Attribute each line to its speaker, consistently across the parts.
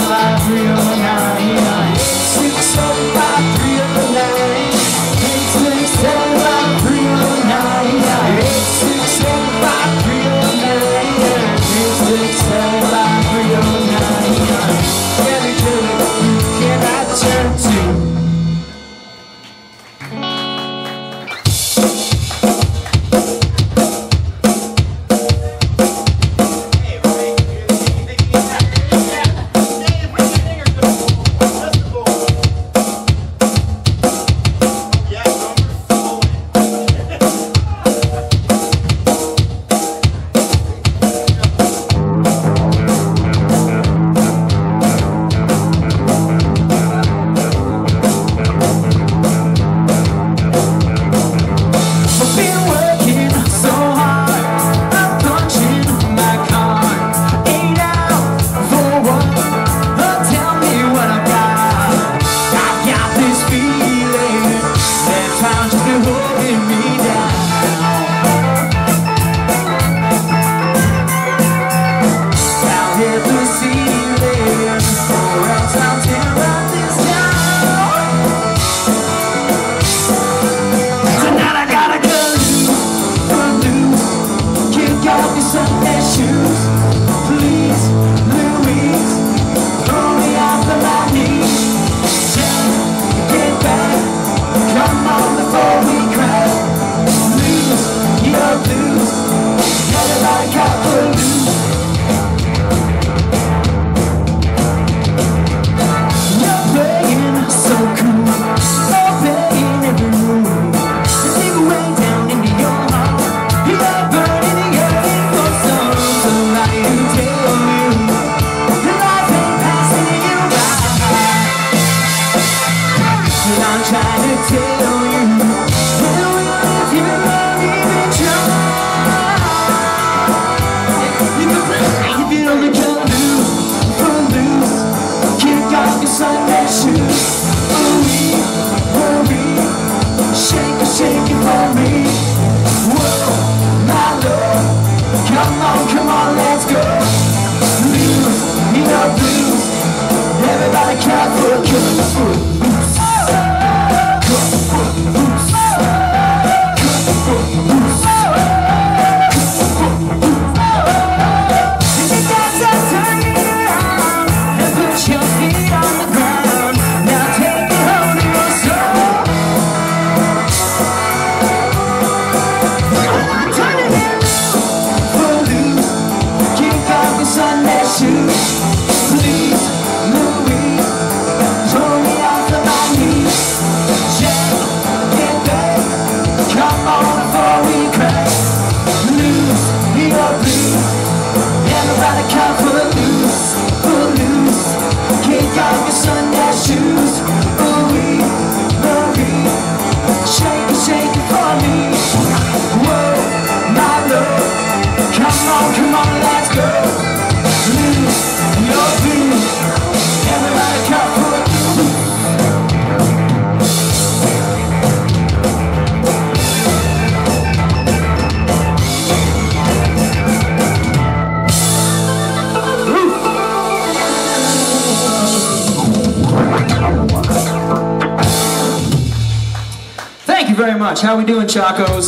Speaker 1: How we doing, Chacos?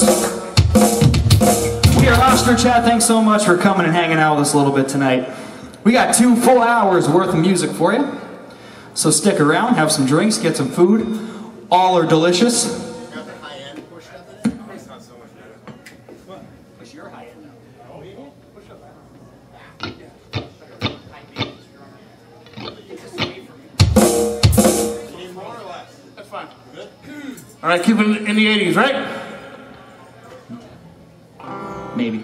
Speaker 1: We are Ostrich Chat. Thanks so much for coming and hanging out with us a little bit tonight. We got 2 full hours worth of music for you. So stick around, have some drinks, get some food. All are delicious.
Speaker 2: Got the high end push up. It's not so much better. What? Push your high end up. Oh, yeah? Push up. More or less. That's fine. Good?
Speaker 3: All right, keep it in the 80s, right?
Speaker 1: Maybe.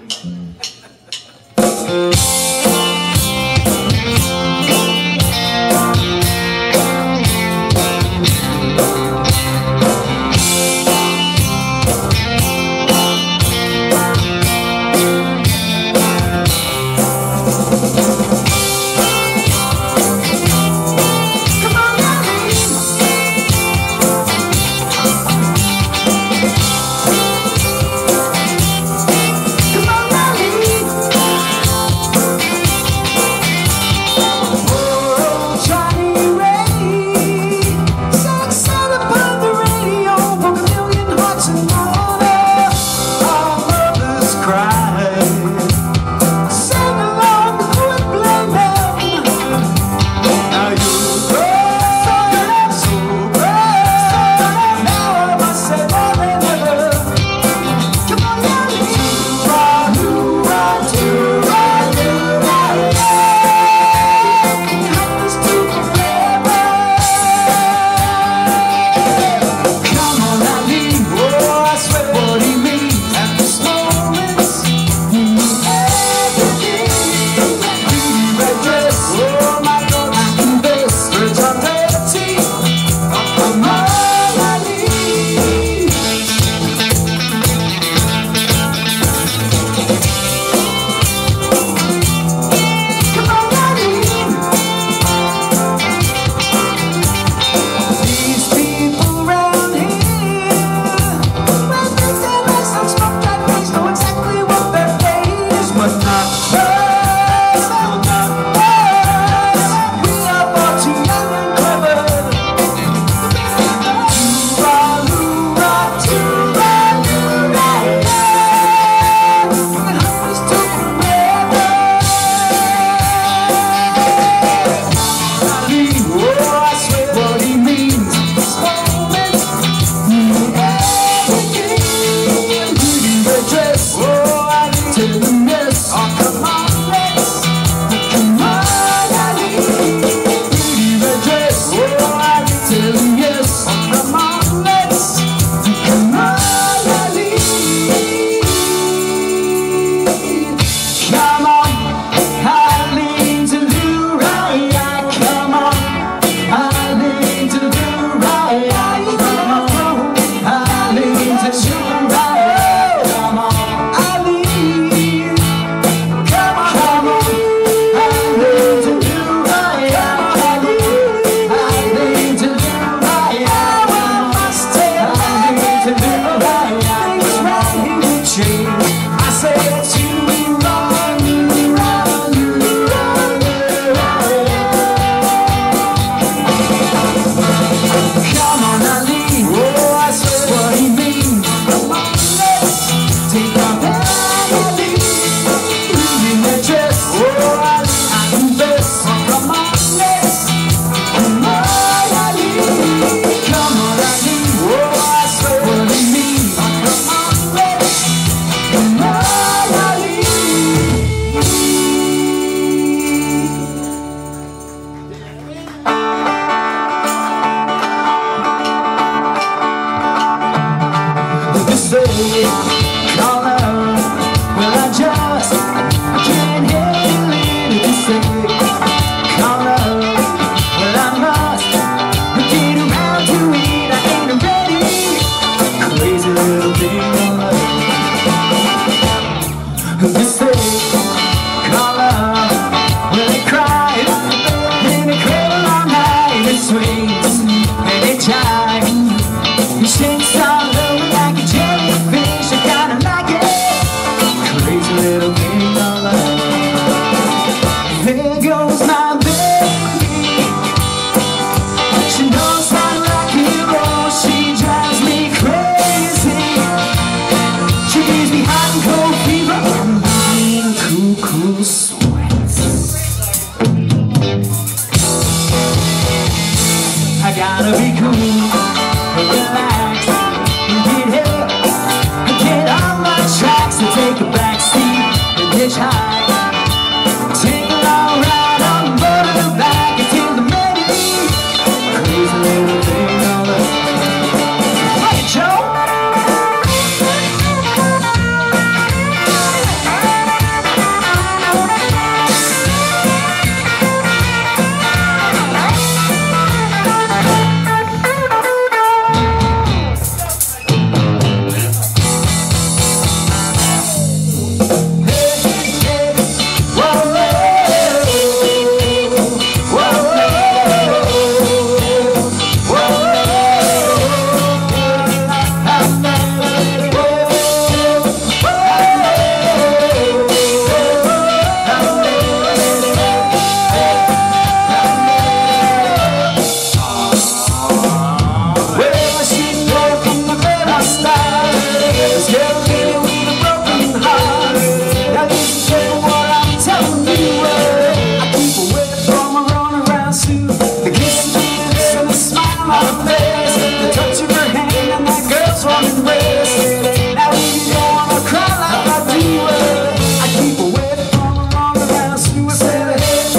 Speaker 1: suit, the kiss of your lips and the smile on her face, the touch of her hand and that girl's running race. Now if you don't wanna cry like I do, I keep away from the wrong around suicide.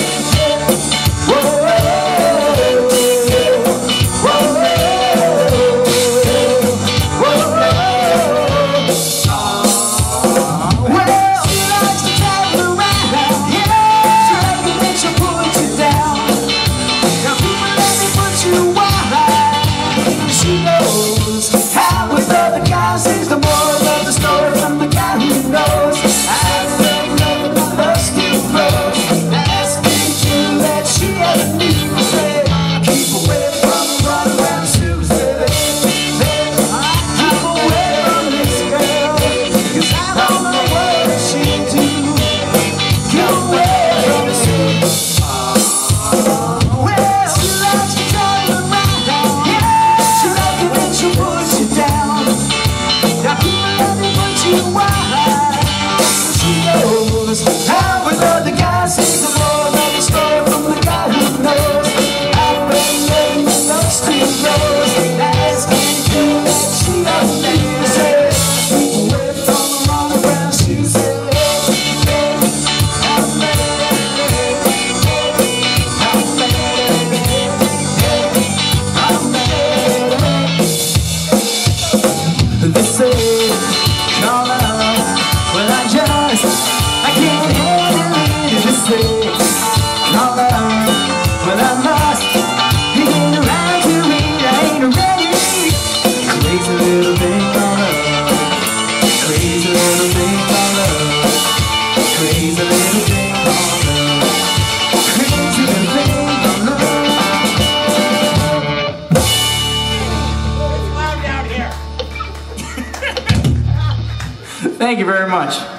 Speaker 1: Thank you very much.
Speaker 3: All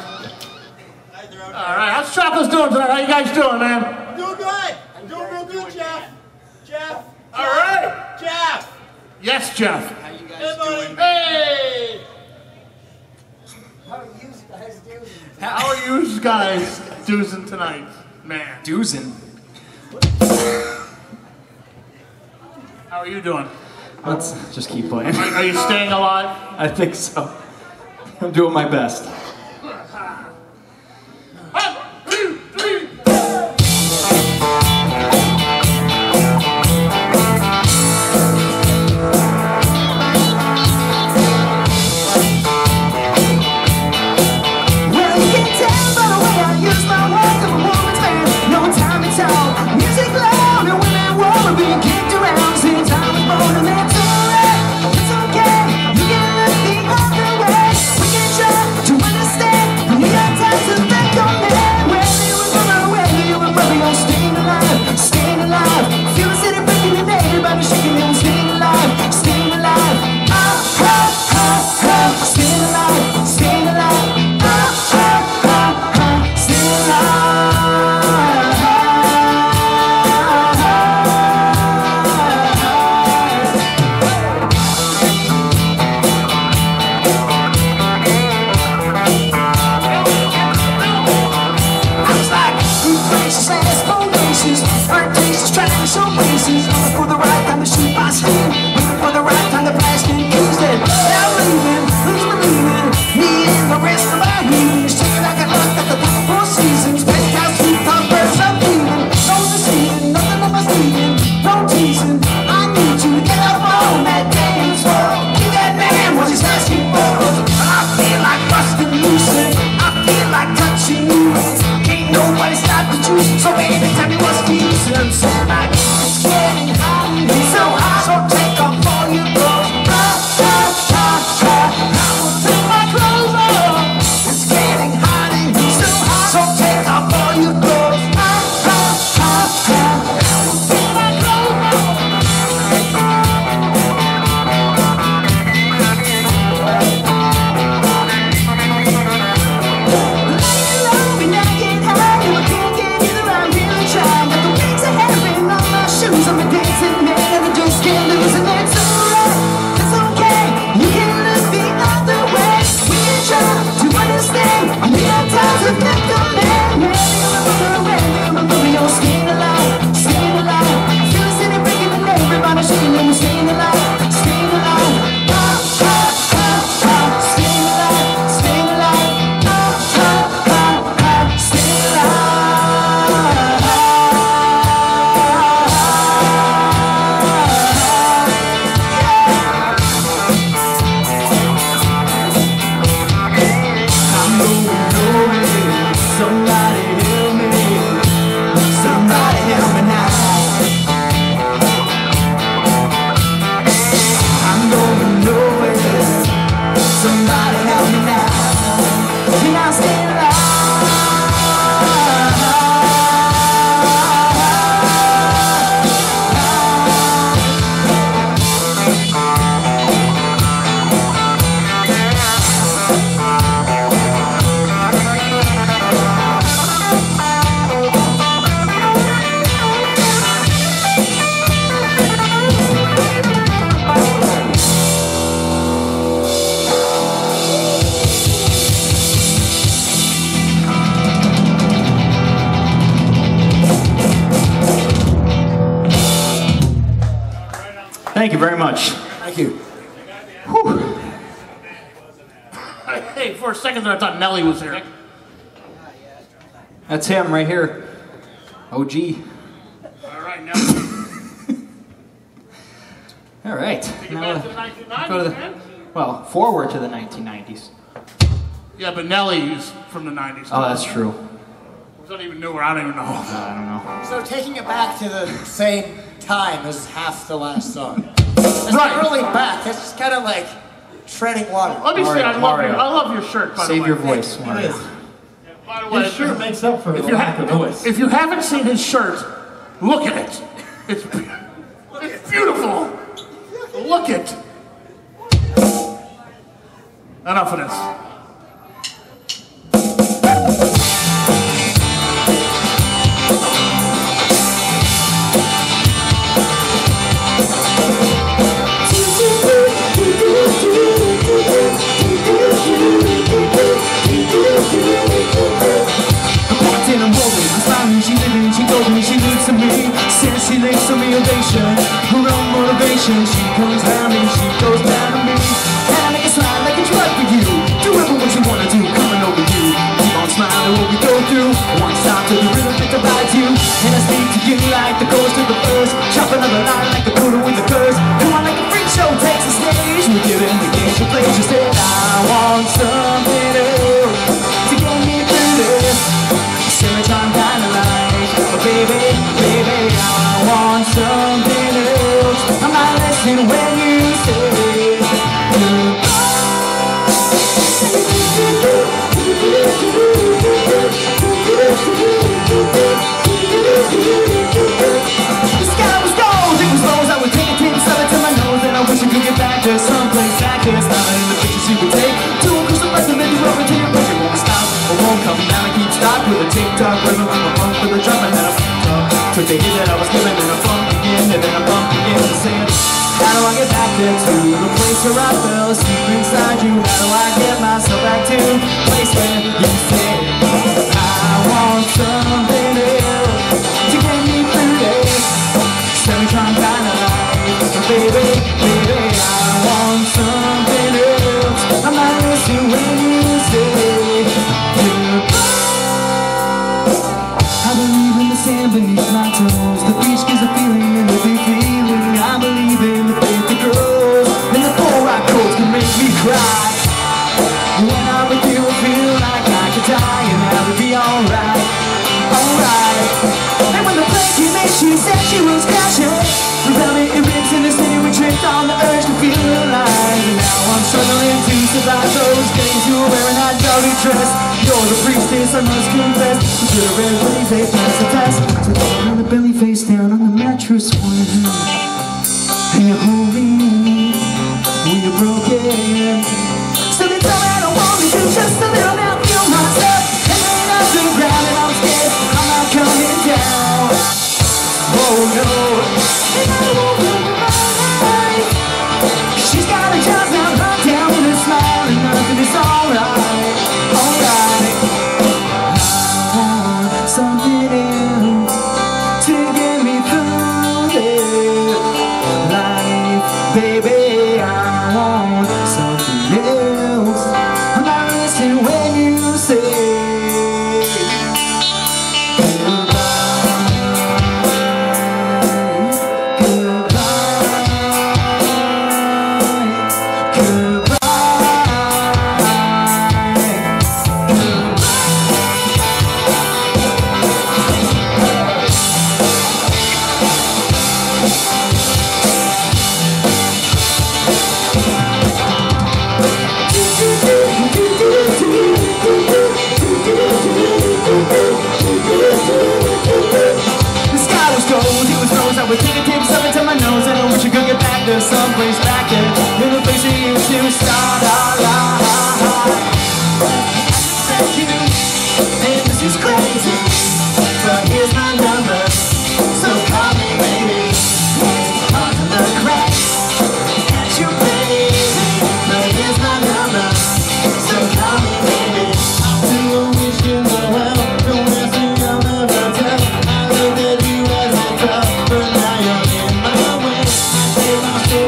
Speaker 3: right, how's Chocolate's doing tonight? How you guys doing, man?
Speaker 2: I'm doing good. I'm doing real good, Jeff. Jeff.
Speaker 3: All right.
Speaker 2: Jeff.
Speaker 3: Yes, Jeff.
Speaker 2: How you guys doing? Hey. How are you guys doing?
Speaker 3: How are you guys doing tonight, man?
Speaker 1: Doozin'.
Speaker 3: How are you doing?
Speaker 1: Let's just keep playing.
Speaker 3: Are you staying alive?
Speaker 1: I think so. I'm doing my best.
Speaker 3: 1, 2, 3, 4.
Speaker 1: Well, you can tell by the way I use my words of a woman's man. No time to talk. Music loud and women wanna be kicked around since I was born, and that's alright. It's okay. You can look the other way. We can try to
Speaker 4: Thank you very much.
Speaker 2: Thank you.
Speaker 3: Whew. Hey, for a second there I thought Nelly was here.
Speaker 4: That's him right here. OG.
Speaker 3: All right, Nelly.
Speaker 4: All right.
Speaker 3: Take it
Speaker 4: Now,
Speaker 3: back to the 1990s,
Speaker 4: go to the,
Speaker 3: man.
Speaker 4: well, forward to the 1990s.
Speaker 3: Yeah, but Nelly's from the 90s.
Speaker 4: Oh, that's true.
Speaker 3: Was that even newer? I don't even know.
Speaker 4: I don't know.
Speaker 2: So taking it back to the same time as half the last song. It's
Speaker 3: Right.
Speaker 2: not really back. It's just kind of like treading water.
Speaker 3: Let me say, I
Speaker 4: Mario.
Speaker 3: love your shirt, by
Speaker 4: Save
Speaker 3: the way.
Speaker 4: your voice, Mario.
Speaker 3: By the way,
Speaker 5: His shirt makes up for the lack of voice.
Speaker 3: if you haven't seen his shirt, look at it. It's beautiful. Look it. Enough of this.
Speaker 1: She lays on me ovation, her own motivation. She comes down me, she goes down to me. And I make it slide like a drug for you. Do ever what you wanna do, coming over you. Keep on smiling what we go through. One stop to the rhythm that divides you. And I speak to you like the ghost of the first. Chop another line like the coda with the curse. Come on like a freak show takes the stage. We're giving the game to play. She said, I want something else to get me through this. Semi-time dynamite, oh baby, baby, I want something else. I'm not listening when you say goodbye. The sky was gold, it was rose. I would take a tip, sell it to my nose, and I wish I could get back to someplace I could. Smiling in the pictures you would take. To a crystal rest and then you rub into your push. It won't stop, it won't come down. I keep stop with a tick-tock rhythm. I'm a pump with a drum and then a took the hit that I was given and a bump again, and then a bump again. And saying, how do I get back there to the place where I fell asleep inside you? How do I get myself back to the place where you said I want something else to get me through this semi-time kind of life? Baby, baby, I want something else. I'm not listening when you say goodbye. I believe in the sand beneath my toes. The beach gives a feeling and a big feeling. I believe in the faith that grows, and the full rock codes can make me cry. When I'm with you, I feel like I could die and I would be alright, alright. And when the plane came in, she said she was crashing. Without me, it rips in the city, we tripped on the urge to feel alive. And now I'm struggling to survive those days you were wearing that dirty dress. You're the priestess, I must confess. You should have read what they passed the test. So down on the belly, face down on the mattress one. And you hold me when you're broken. So they tell me I don't want to do just a little now. Feel myself and then I turn around and I'm scared I'm not coming down. Oh no, and I won't look right. She's got a job now, locked down with a smile and nothing is alright, alright. I want something else to get me through this life, baby. I want something else. I'm not listening when you say someplace back there, in the place we used to start our life. Thank you, and this is crazy, but here's my number, so call me baby. Under the cracks, at you baby, but here's my number, so call me baby. Do I wish you well, don't ask me, I'll never tell. I looked at you as a girl, but now you're in my way. I say my story.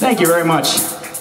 Speaker 4: Thank you very much.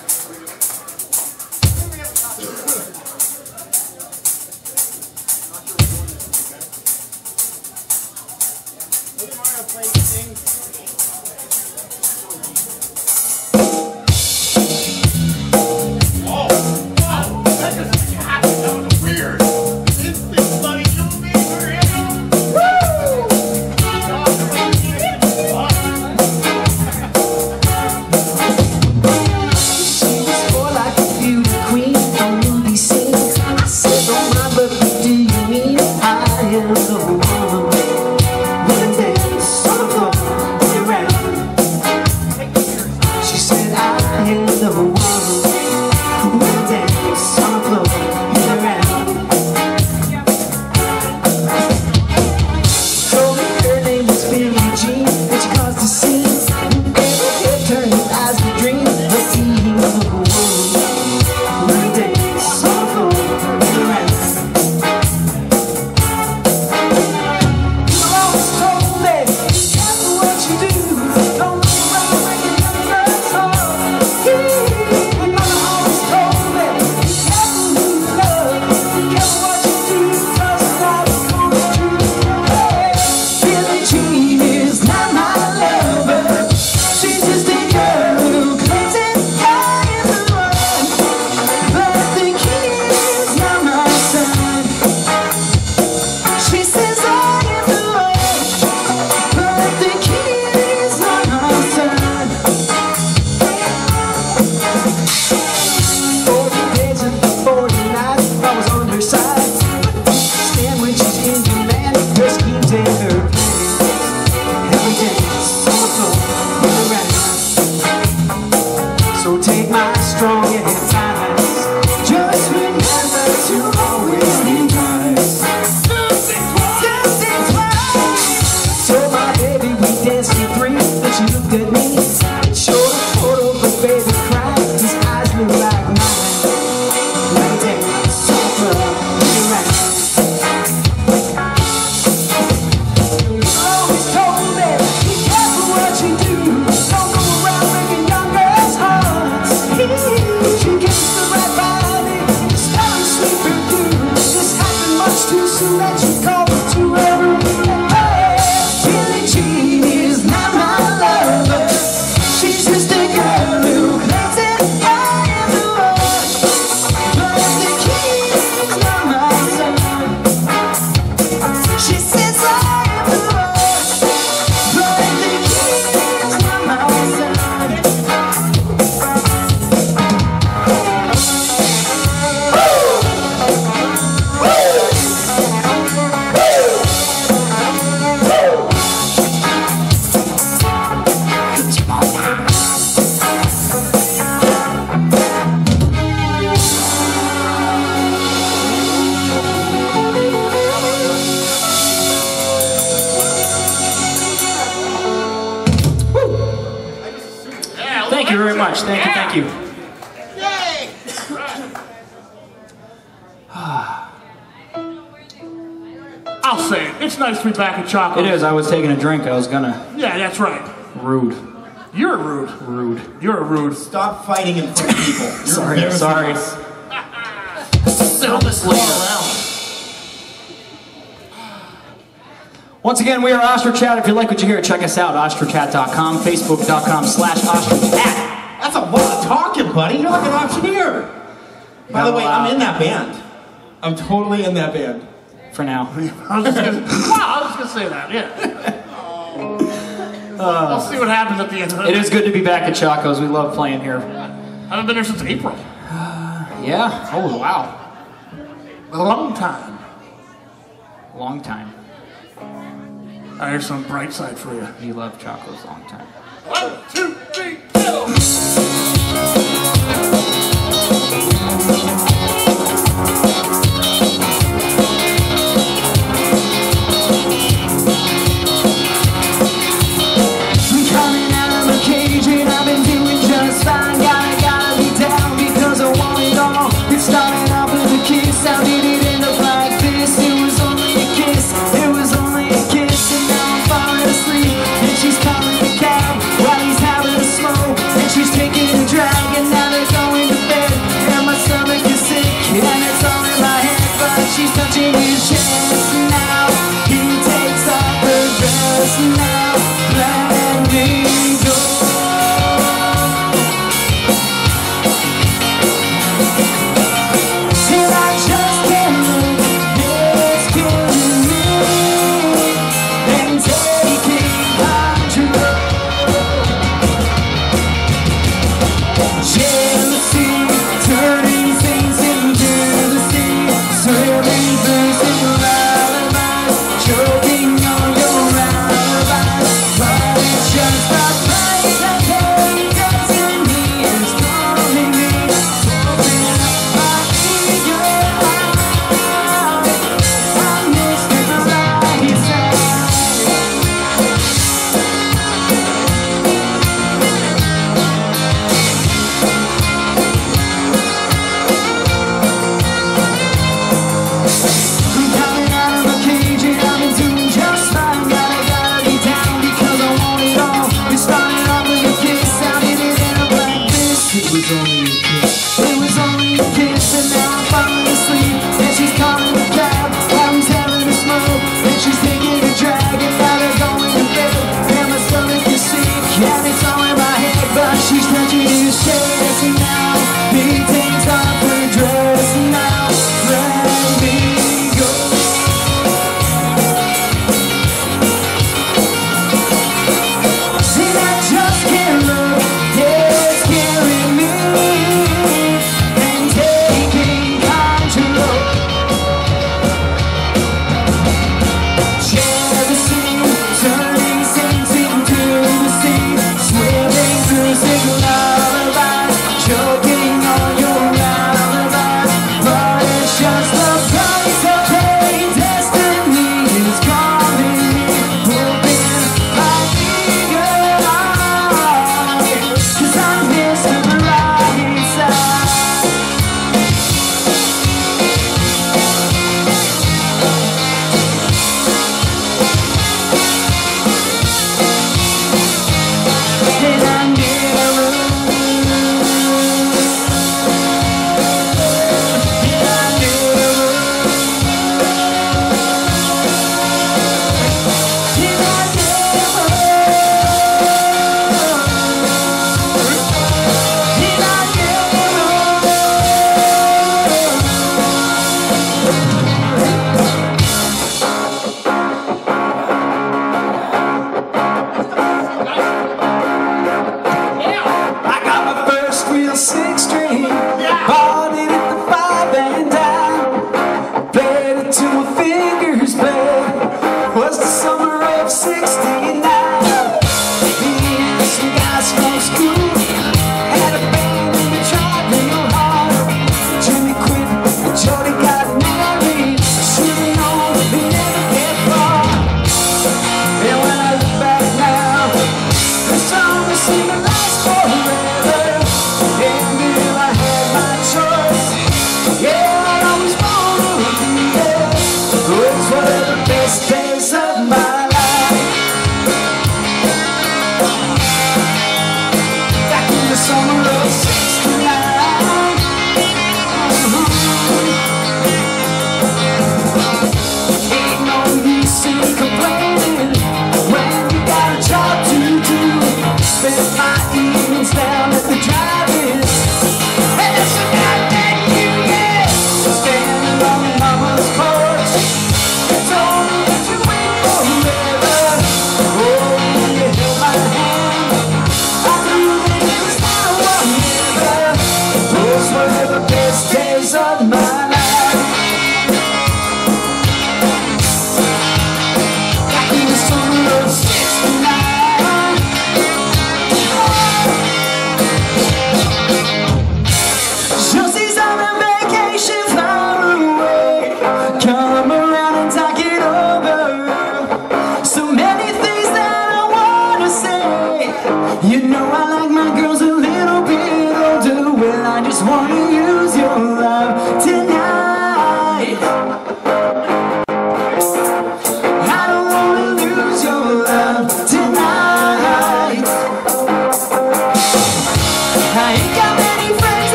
Speaker 4: Thank you very much. Thank you, thank you.
Speaker 3: Yay! I'll say it. It's nice to be back at Choco.
Speaker 4: It is. I was taking a drink. I was gonna.
Speaker 3: Yeah, that's right.
Speaker 4: Rude.
Speaker 3: You're rude.
Speaker 4: Rude.
Speaker 3: You're a rude.
Speaker 2: Stop fighting in front of people. You're
Speaker 4: Sorry.
Speaker 2: embarrassing
Speaker 4: Sorry.
Speaker 2: us.
Speaker 3: Settle this later.
Speaker 4: Once again, we are OstraChat. If you like what you hear, check us out. OstraChat.com, Facebook.com/OstraChat.
Speaker 2: That's a lot of talking, buddy. You're like an auctioneer. By the way, I'm in that band. I'm totally in that band.
Speaker 4: For now.
Speaker 3: I was just gonna say that. Yeah. We'll see what happens at the end of it.
Speaker 4: It is good to be back at Chaco's. We love playing here.
Speaker 3: I haven't been there since April.
Speaker 4: Yeah. Oh wow.
Speaker 3: A long time.
Speaker 4: Long time.
Speaker 3: Here's some bright side for you.
Speaker 4: We love Chaco's long time.
Speaker 3: 1, 2, 3, go!
Speaker 1: She's taking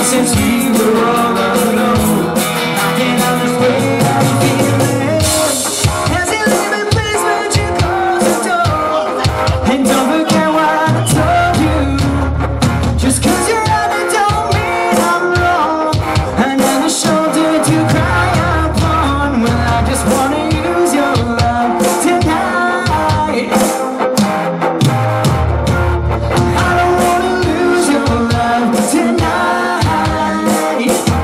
Speaker 1: since we were all alone. Knocking on this way I'm feeling. Has he leaving, please would you close the door? And don't forget what I told you. Just 'cause you're out it don't mean I'm wrong. Another shoulder to cry upon. Well, I just wanna use your love tonight. I don't wanna lose your love tonight.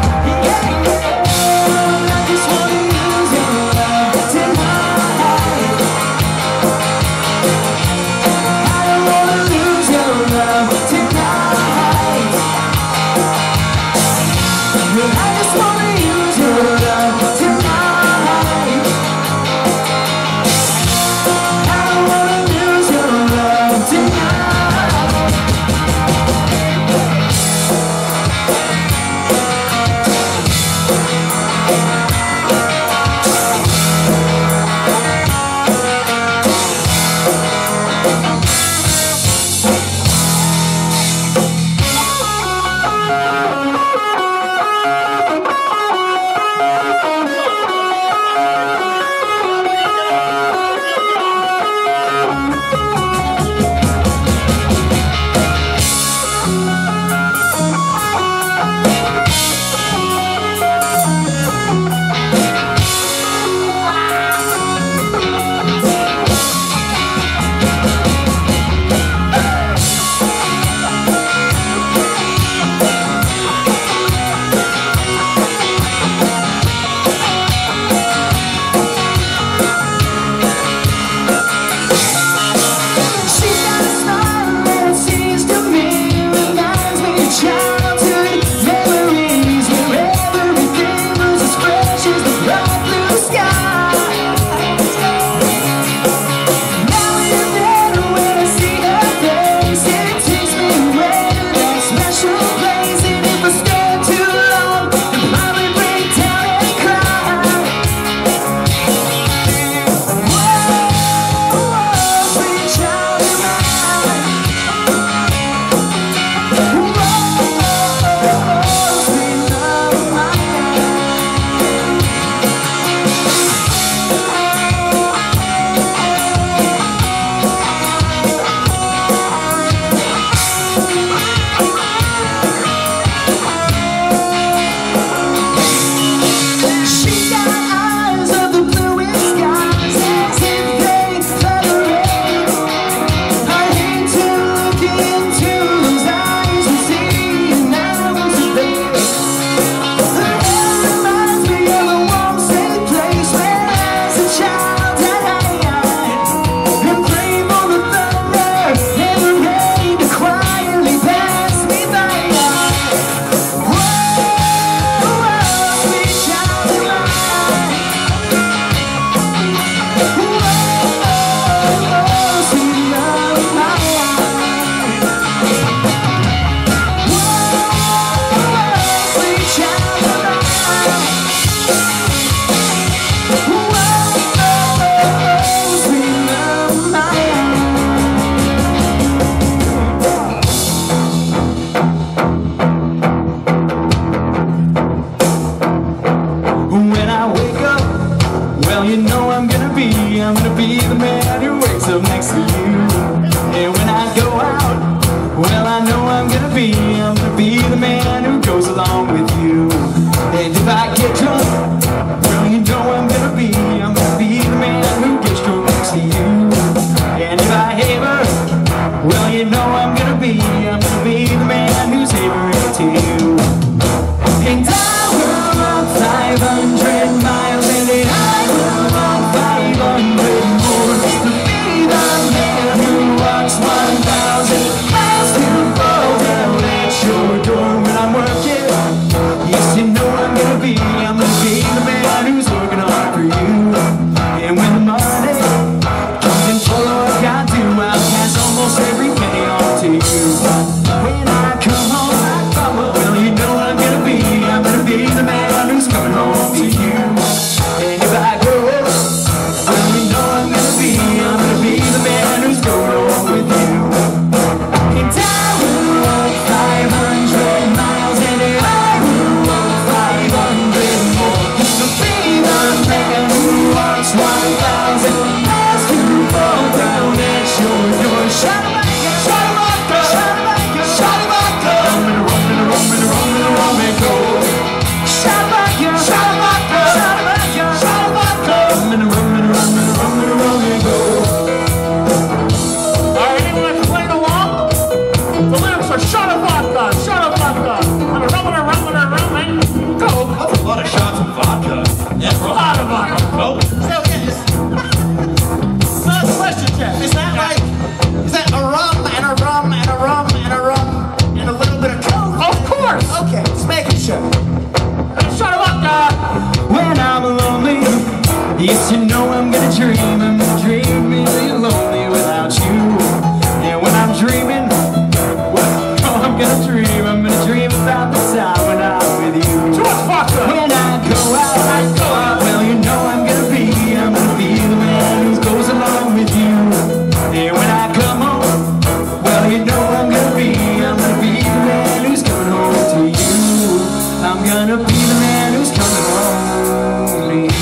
Speaker 2: check.
Speaker 3: Shut him up, guy.
Speaker 4: When I'm lonely, yes, you know I'm gonna dream. I'm gonna dream really lonely without you. And when I'm dreaming, well, I'm gonna dream. I'm gonna dream about the time when I'm with you.
Speaker 3: Too much vodka.
Speaker 4: When I go out, well, you know I'm gonna be the man who goes along with you. And when I come home, well, you know I'm gonna be the man who's coming home to you. I'm gonna be the man who's coming home to you.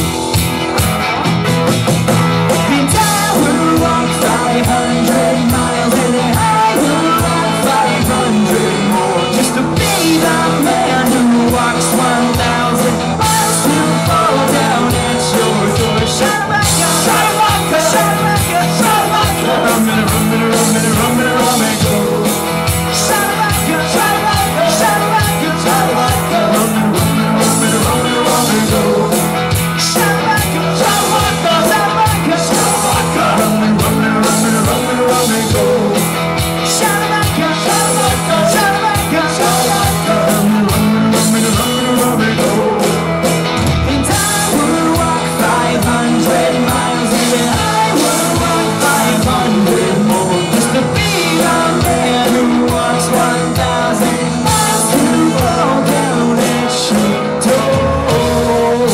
Speaker 4: And I will walk 500 miles and I will walk 500 more just to be the man who walks 1,000 miles to fall down at your door. Shut up, shut up, shut up, shut up, rum and rum and rum and rum and rum and go. Shut up, shut up, shut up, shut up, rum and rum and rum and rum and rum and go. Shut up, shut up, shut up, shut up, rum and rum and rum and rum and rum and go. Shut up, shut up, shut up, shut up, rum and rum and rum and rum and rum and go. And I will walk 500 miles and I will walk 500 more just to be the man who walks 1,000 miles to fall down at your door.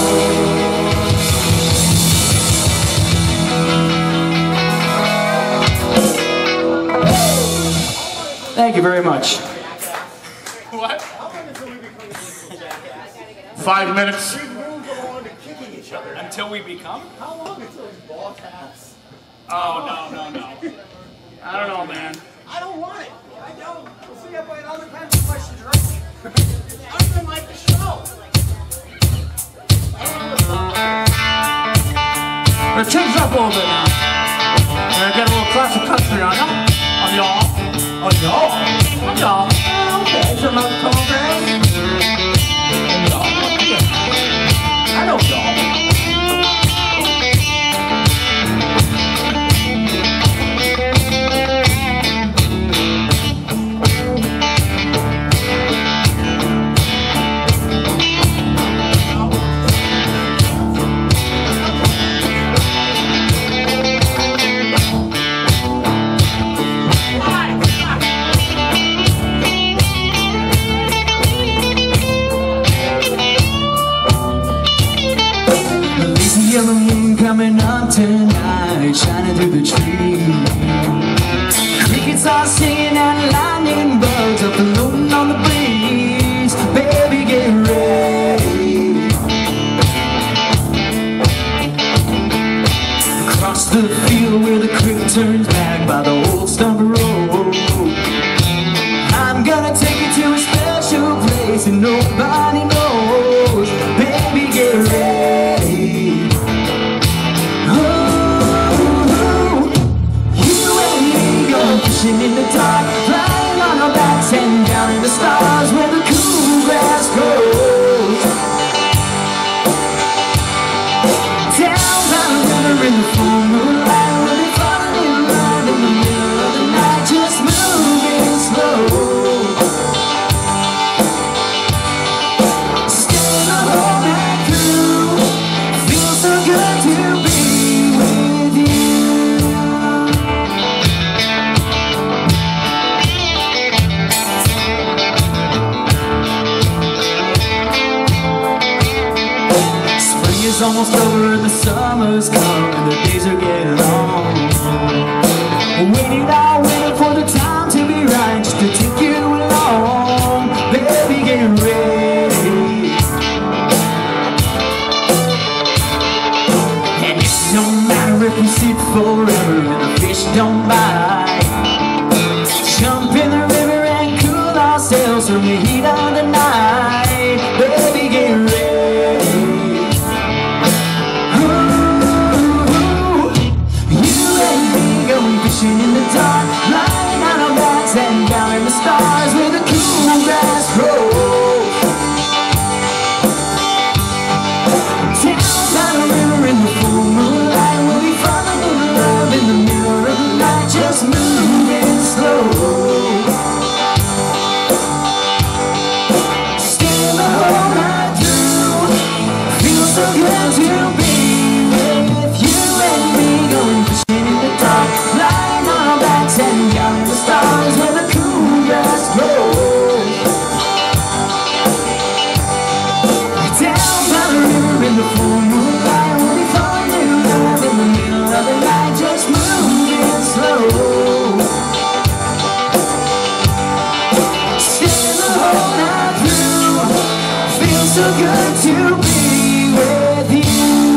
Speaker 4: Thank you very much.
Speaker 3: What? 5 minutes.
Speaker 4: Until we become?
Speaker 5: How long until his boss asks?
Speaker 4: Oh, no. I don't know, man.
Speaker 5: I don't want it. I don't. We'll see if I have other kinds of questions, right? I don't even like the show.
Speaker 3: Let's change it up a little bit now. Get a little classic country on y'all.
Speaker 2: Oh, no.
Speaker 3: On y'all. Okay, so another program.
Speaker 2: I know y'all.
Speaker 4: Yellow moon coming up tonight, shining through the trees. Crickets are singing and lightning bugs are floating on the breeze. Baby, get ready. Across the field where the creek turns back by the old stump road, I'm gonna take you to a special place and nobody knows. Baby, get ready. Fishing in the dark, flying on our backs and down in the stars where the cool grass grows. Down by the river in the full moonlight, we'll be falling in love in the middle of the night, just moving slow. Staying the whole night through, feels so good to be with you. It's almost over and the summer's come and the days are getting long. Waiting for the time to be right just to take you along. Baby, get ready. And it don't matter if we sit forever and the fish don't bite. Jump in the river and cool ourselves from the heat of the night. Baby, get ready. Fishing in the dark, lying on our backs and down in the stars where the cool grass grows. Down by the river in the full moonlight, we'll be falling in love in the mirror of the night, just moving slow. so good to be with you.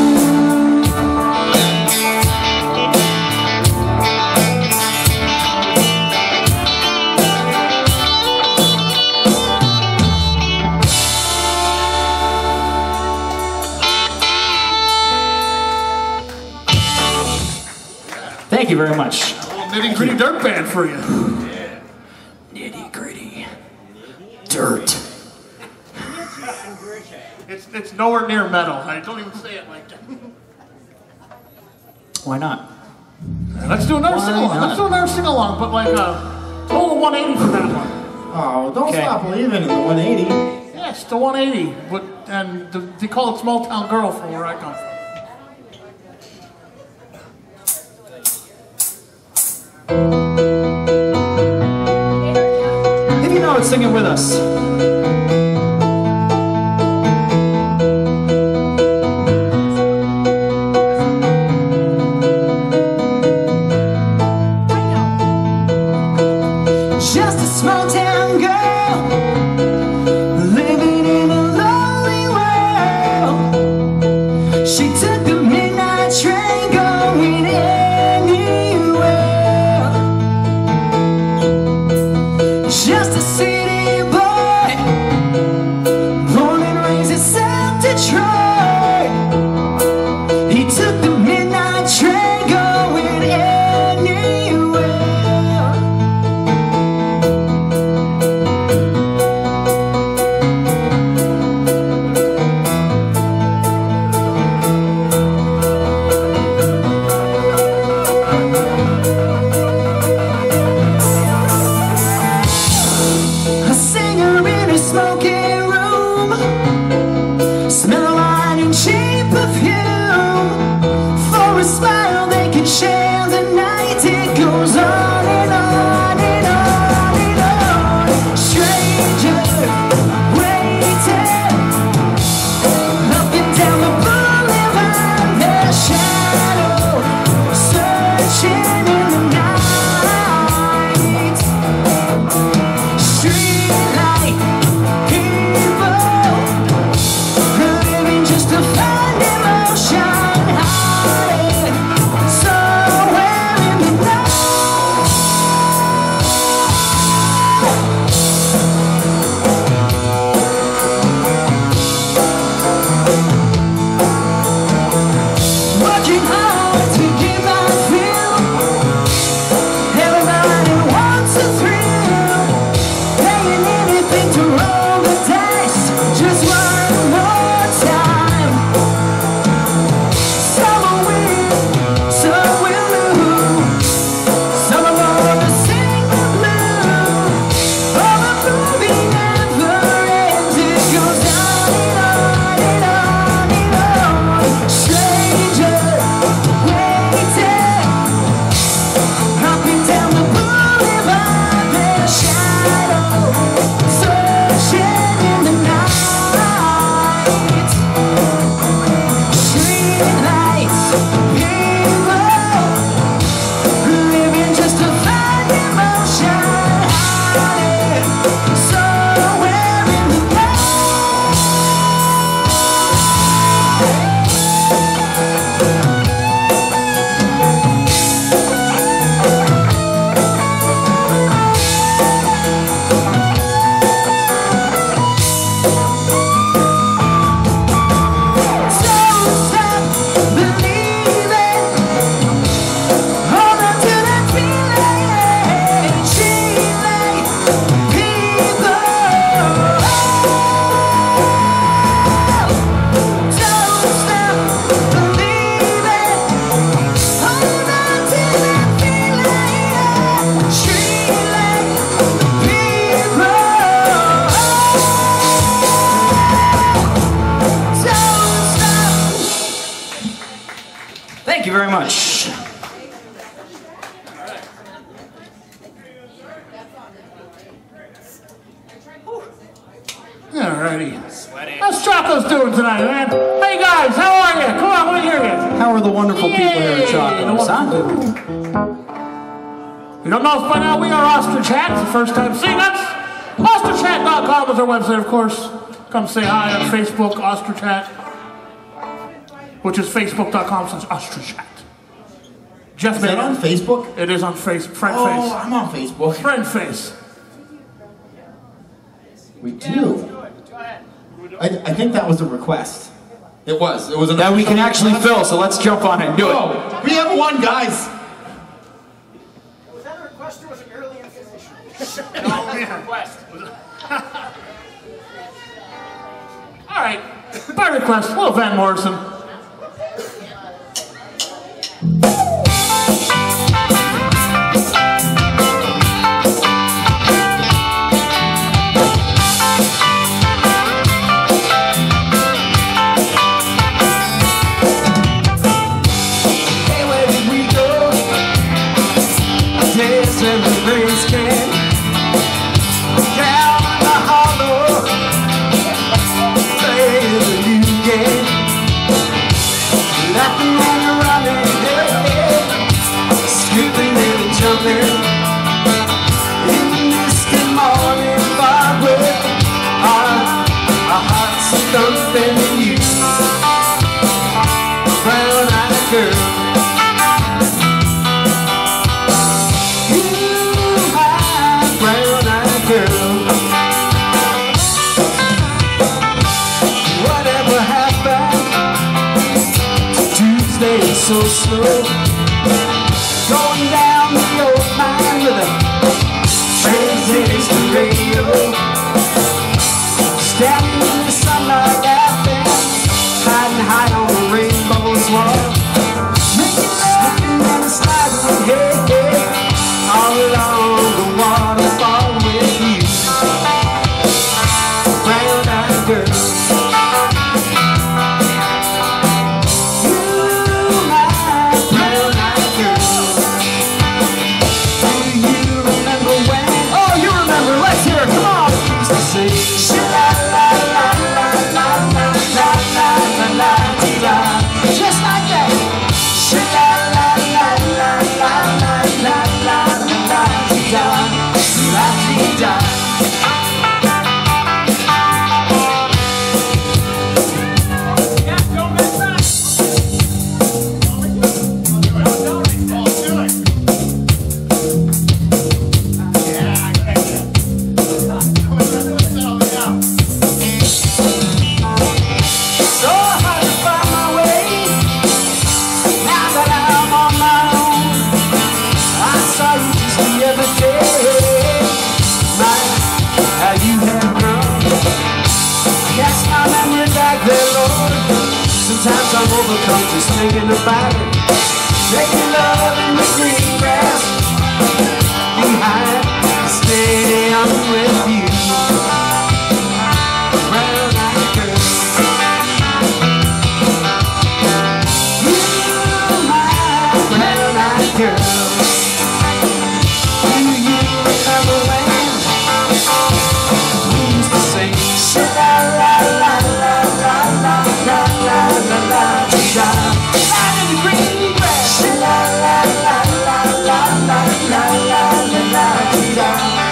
Speaker 1: Thank you very much.
Speaker 3: A little nitty-gritty dirt band for you.
Speaker 1: Nitty-gritty dirt.
Speaker 3: It's nowhere near metal. I don't even say it like that.
Speaker 1: Why not?
Speaker 3: Let's do another sing-along. Let's do another sing-along, but like a total 180 for that one.
Speaker 2: Oh, don't
Speaker 1: Okay.
Speaker 2: stop believing in the 180.
Speaker 3: Yes, the 180. They call it Small Town Girl from where I come from.
Speaker 1: If you know it, sing it with us.
Speaker 4: Just a small town girl living in a lonely world. She took the midnight train going anywhere. Just a city boy, born and raised in South Detroit. He took the midnight train going anywhere. A singer in a smoking room, smell of wine and cheap perfume. For a smile they can share the night. It goes on and on and on and on. Stranger waiting up and down the boulevard, their shadow searching in the night. Streetlight people living just to find emotion, hiding somewhere in the night. Working hard to get my fill. Everybody wants a thrill. Paying anything to roll the dice just one more time. Some will win, some will lose. Some are born to sing the blues. Oh, the movie never ends. It goes on and on and on and on. Stranger waiting up and down the boulevard, their shadow searching in the night. Streetlights, people living just to find emotion, hiding somewhere in the night. Don't stop believing. Hold on to that feeling. Streetlight people. Don't stop believing. Hold on to that feeling. Streetlight people. Don't stop.
Speaker 1: Thank you very much.
Speaker 3: Alrighty. How's Choco's doing tonight, man? Hey guys, how are you? Come on, let me hear you.
Speaker 1: How are the wonderful people here at
Speaker 3: Yay,
Speaker 1: Choco's,
Speaker 3: the
Speaker 1: huh?
Speaker 3: You don't know us by now, we are Ostrich Hat. It's the first time seeing us. OstrichHat.com is our website, of course. come say hi on Facebook, Ostrachat, which is facebook.com/Ostrachat. Jeff
Speaker 2: Is that on Facebook?
Speaker 3: It is on Friend Face.
Speaker 2: Oh, I'm on Facebook.
Speaker 3: Friend Face.
Speaker 2: We do. I think that was a request. It was. It was an
Speaker 1: That we can
Speaker 2: official
Speaker 1: actually
Speaker 2: request.
Speaker 1: fill, so let's jump on it and do it.
Speaker 2: Oh, we have one, guys.
Speaker 5: Was that a request or was it early information?
Speaker 3: Request. All right, by request, little Van Morrison.
Speaker 4: And the breeze came down in the hollow, playing the new game, laughing and running, skipping and jumping in the misty morning fog with our hearts thumping you, brown-eyed girl. Whatever happened to Tuesday so slow, going down the old mine with a transistor radio, standing in the sunlight laughing, hiding high on the rainbow's wall, making love and sliding, hey, hey, all along the waterfall with you, brown-eyed girl. Just like that. Sometimes I'm overcome just thinking about it. Making love in the green grass behind the stadium with you, brown-eyed girl. You, my brown-eyed girl. Do you remember when we used to sing sha-la-la-la-la-la-la-la-la-la-la-la, in the green grass, sha-la-la-la-la-la-la-la-la-la-la-la,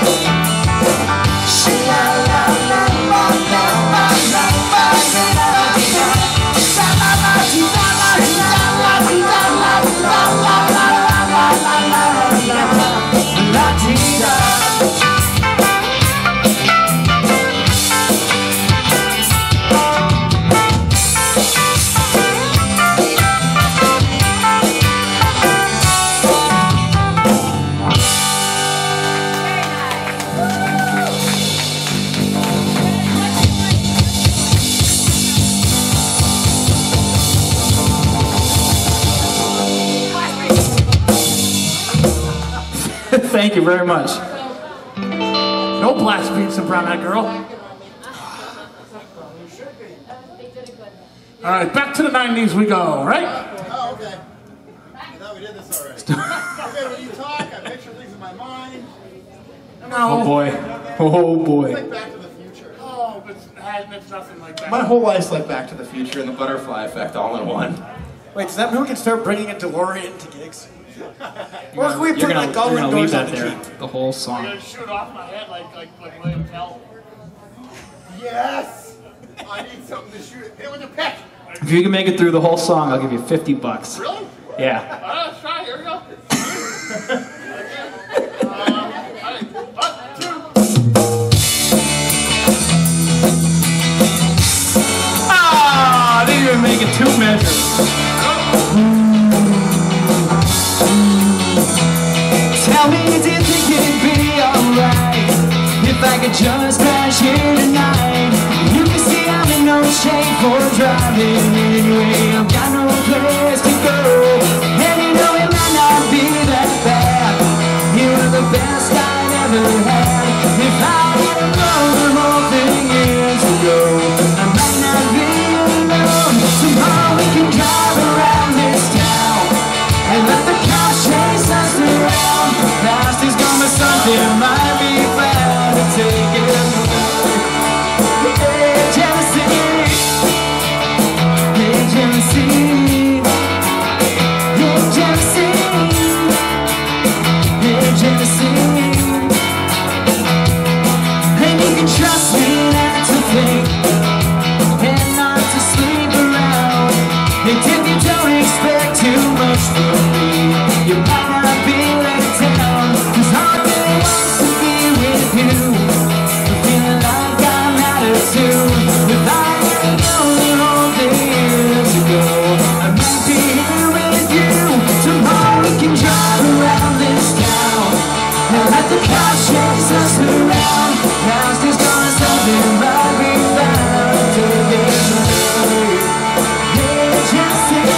Speaker 1: Thank you very much.
Speaker 3: No blast beats in Brown Eyed Girl. All right, back to the 90s we go, right?
Speaker 6: Oh, okay. I thought we did this already. Okay, when you talk, I picture things in my mind.
Speaker 3: No.
Speaker 1: Oh boy. Oh
Speaker 6: It's
Speaker 1: boy.
Speaker 6: like Back to the Future.
Speaker 3: Oh, it's nothing like that.
Speaker 2: My whole life's like Back to the Future and the Butterfly Effect all in one.
Speaker 5: Wait, does that mean we can start bringing a DeLorean to gigs? Or can we
Speaker 1: You're
Speaker 5: put
Speaker 1: gonna,
Speaker 5: like
Speaker 1: you're
Speaker 5: Goblin
Speaker 1: gonna leave
Speaker 5: doors on
Speaker 1: that
Speaker 5: the
Speaker 1: there,
Speaker 5: Jeep?
Speaker 1: the whole
Speaker 3: I'm
Speaker 1: song.
Speaker 3: gonna shoot off my head like William Tell.
Speaker 6: Yes! I need something to shoot it. Hit it with your pick.
Speaker 1: If you can make it through the whole song, I'll give you $50.
Speaker 6: Really?
Speaker 1: Yeah.
Speaker 3: Let's try. Here we go.
Speaker 1: Ah, I didn't even make it 2 measures.
Speaker 4: Tell me, do you think it'd be alright if I could just crash here tonight? You can see I'm in no shape for driving anyway. I've got no place to go, and you know it might not be that bad. You were the best I'd ever had. If I had known the whole thing years ago, I might not be alone. Tomorrow we can drive around this town and let the cars chase us around. Past is gone, but something might be found to take it away. Hey, jealousy. Hey, jealousy. Hey, jealousy. Hey, jealousy. And you can trust me not to think and not to sleep around. And if you don't expect too much from me, you might not be let down. 'Cause all I really want to be with you, feeling like I matter too. If I had known the whole thing years ago, I might be here with you. Tomorrow we can drive around this town and let the cars chase us around. Past is gone, something might be found to get away. Hey, jealousy.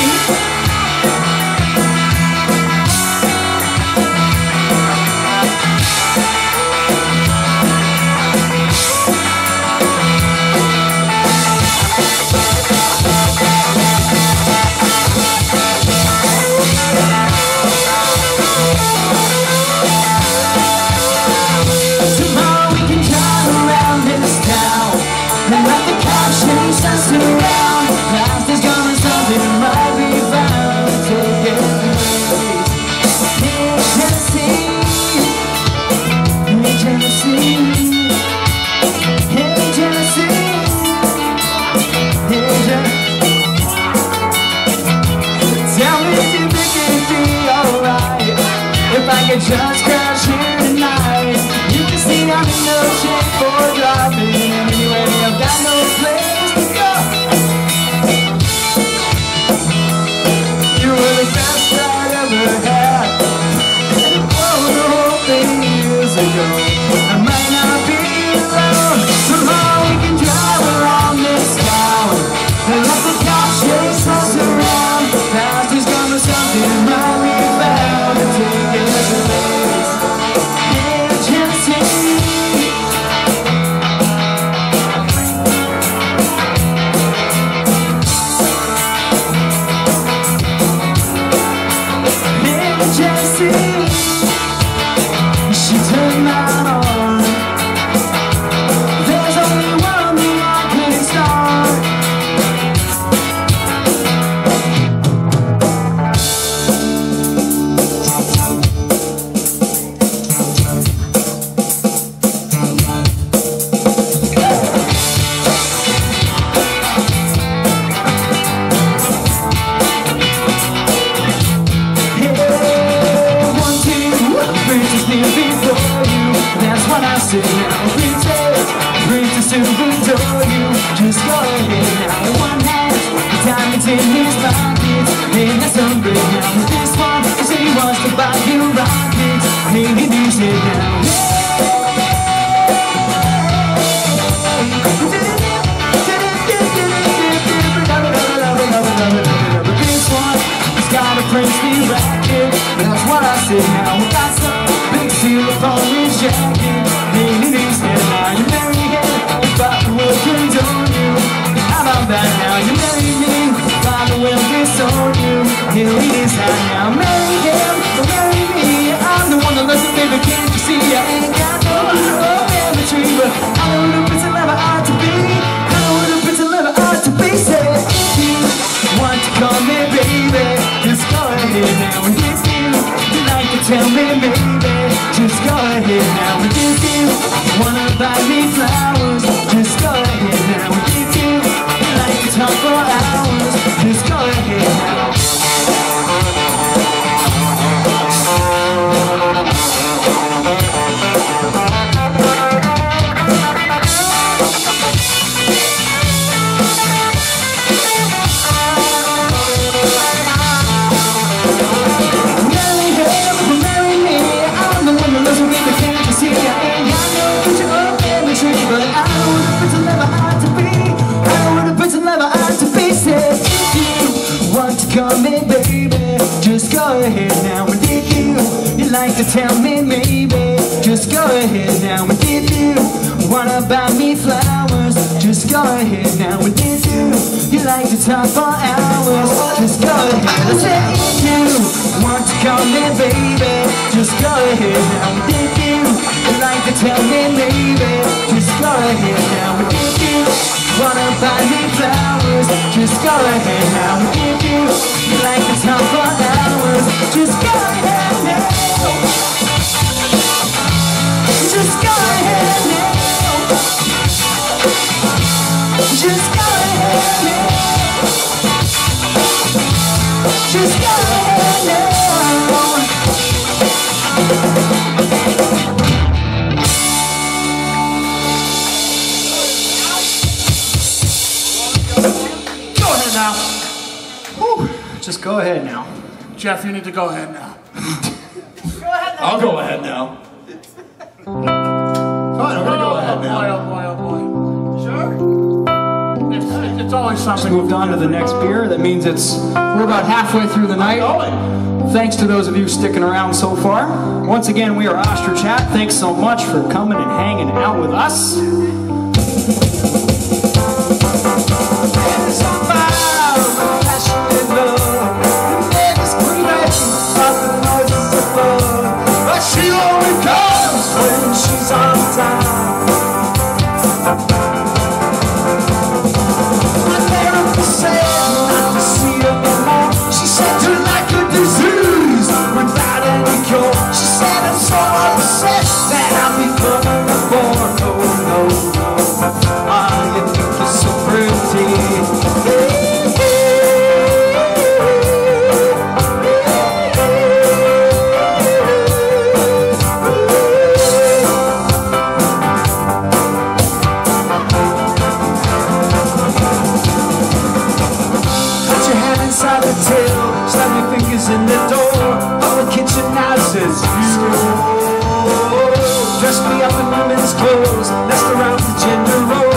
Speaker 4: Tomorrow we can drive around this town and let the cops chase us around. Past is gone and something might be found to take it away. Hey, jealousy. Hey, jealousy. Hey, jealousy. Hey, jealousy. Tell me, do you think it'd be alright if I could just crash here tonight? You can see I'm in no shape for driving anyway. I've got no place to go. You were the best I'd ever had. Oh, the whole thing years ago. I might not be alone. Tomorrow we can drive around this town and let the cops chase us around. Past is gone, but something might be found to take it away. Hey, jealousy. Hey, jealousy. She turned mine on. There's only one thing I can start. Princess to adore you. Just go ahead now. One hand, diamonds in his pockets, and that's some great now. With this one, he said he wants to buy you rockets. Maybe use it now. This one, he's got a princely racket. That's what I said now. We got some big seal upon his jacket. Maybe use it now. You marry him, if I will condone you. How about that now? You marry me, Father will disown you. Here it is now. Marry him, marry me. I'm the one that loves you, baby. Can't you see? like to tell me maybe, just go ahead now. And if you wanna buy me flowers, just go ahead now. And if you like to talk for hours, just go ahead. I said if you want to call me baby, just go ahead now. And if you like to tell me maybe, just go ahead now. And if you wanna buy me flowers, just go ahead now. And if you like to talk for hours, just go ahead now. Just go ahead now. Just go ahead now. Just go ahead now.
Speaker 3: Go ahead now.
Speaker 5: Whew. Just go ahead now.
Speaker 3: Jeff, you need to go ahead now.
Speaker 2: I'll go ahead now. Fine, I'm gonna go ahead now.
Speaker 3: Oh boy, oh boy, oh boy.
Speaker 5: Sure.
Speaker 3: It's always something.
Speaker 5: Moved on to the next beer. That means we're about halfway through the night. Thanks to those of you sticking around so far. Once again, we are Ostrich Hat. Thanks so much for coming and hanging out with us.
Speaker 1: She only comes when she's on time. My therapist said not to see her anymore. She said you're like a disease without any cure. She said I'm so upset that I'm becoming a bore. No, no, no. Oh, you think you're so pretty. Slap your fingers in the door. All the kitchen now says you. Dress me up in women's clothes. Messed around the gender role.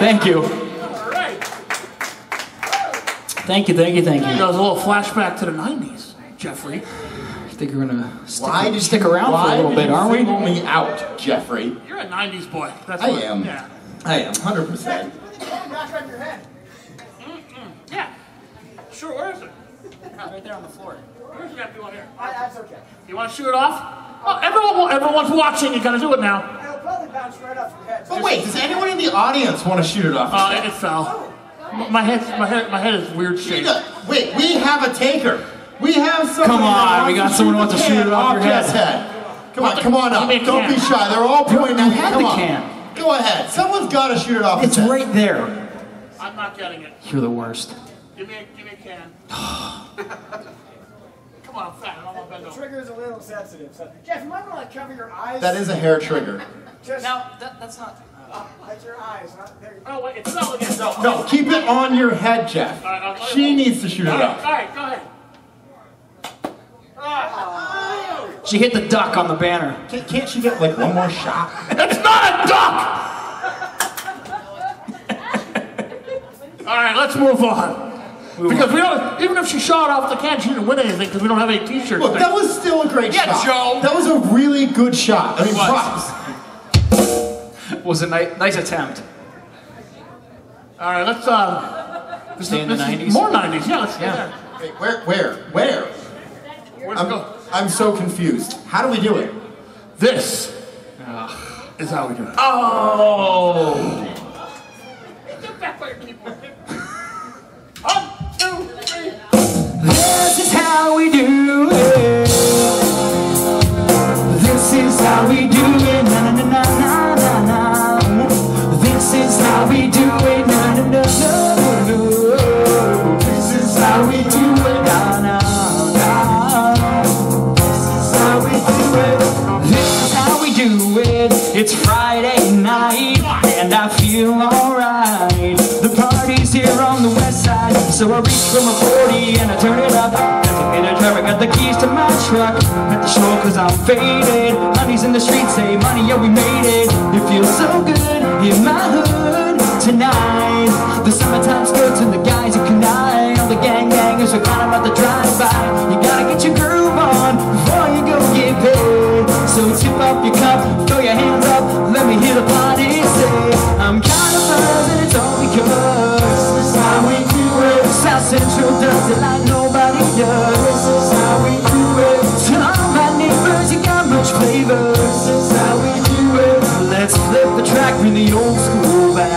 Speaker 5: Thank you.
Speaker 3: All right.
Speaker 5: Thank you, thank you, thank you.
Speaker 3: That was a little flashback to the 90s, Jeffrey.
Speaker 5: I think we're gonna stick around for a little bit, aren't we?
Speaker 2: Single me out, Jeffrey.
Speaker 3: You're a 90s boy. That's
Speaker 2: I
Speaker 3: what,
Speaker 2: am.
Speaker 3: Yeah.
Speaker 2: I am, 100%.
Speaker 3: Yeah. Sure, where is it?
Speaker 5: Right there on the floor.
Speaker 3: Where's that one here?
Speaker 6: That's okay.
Speaker 3: You want to shoot it off? Oh, everyone's watching. You got to do it now.
Speaker 6: It'll probably bounce right off your head.
Speaker 2: But wait, does anyone in the audience want to shoot it off?
Speaker 3: It fell. My head is weird shaped.
Speaker 2: Wait, we have a taker. We have someone.
Speaker 5: Come on, we got someone who wants to shoot it off your head.
Speaker 2: Jeff's head. Come on up.
Speaker 3: Give me a
Speaker 2: Don't
Speaker 3: can.
Speaker 2: be shy. They're all pointing at
Speaker 5: You
Speaker 2: me.
Speaker 5: had
Speaker 2: Come
Speaker 5: the
Speaker 2: on.
Speaker 5: can.
Speaker 2: Go ahead. Someone's got to shoot it off.
Speaker 5: It's
Speaker 2: his head.
Speaker 5: right there.
Speaker 3: I'm not getting it.
Speaker 5: You're the worst.
Speaker 3: Give me a can. Come on, I'm fat. I don't want to bend
Speaker 6: The
Speaker 3: over.
Speaker 6: trigger is a little sensitive. So, Jeff, you might want to cover your eyes.
Speaker 2: That is a hair trigger.
Speaker 6: Just
Speaker 5: that's not.
Speaker 6: like your eyes. Not there.
Speaker 3: Oh wait, it fell again.
Speaker 2: No, keep it on your head, Jeff.
Speaker 3: I'll tell you
Speaker 2: She
Speaker 3: what.
Speaker 2: needs to shoot it
Speaker 3: All
Speaker 2: off.
Speaker 3: right, go ahead.
Speaker 5: She hit the duck on the banner.
Speaker 2: Can't she get like one more shot?
Speaker 3: It's not a duck! All right, let's move on. Because we don't, even if she shot off the can, she didn't win anything because we don't have any t-shirts.
Speaker 2: Look, that was still a great
Speaker 3: Yeah,
Speaker 2: shot.
Speaker 3: Joe.
Speaker 2: That was a really good shot. I mean, props.
Speaker 5: Was a nice attempt.
Speaker 3: All right, let's
Speaker 5: Stay in the
Speaker 3: this is
Speaker 5: 90s.
Speaker 3: More 90s, yeah. Let's
Speaker 5: Yeah.
Speaker 2: Wait, where?
Speaker 3: Where's it go?
Speaker 2: I'm so confused. How do we do it?
Speaker 3: This is how we do it.
Speaker 2: Oh!
Speaker 3: One, two, three.
Speaker 4: This is how we do it. This is how we do it. Na na na na na na. This is how we do it. Na na na na na. This is how we do it. Na na na. This is how we do it. This is how we do it. It's Friday night and I feel alright. The party's here on the west side, so I reach for my 40 and I turn it up. As I get a drive, I got the keys to my truck. At the show cause I'm faded. Honey's in the streets, say money, yeah we made it. It feels so good in my hood tonight. The summertime skirts and the guys who connive. All the gangbangers are kind of about to drive by. You gotta get your groove on before you go get paid. So tip up your cup, throw your hands up, let me hear the party say, I'm kind of buzzing, it's all because this is how we do it. South Central does it like nobody does. This is how we do it. To all my neighbors, you got much flavor. This is how we do it. Let's flip the track, bring the old school back.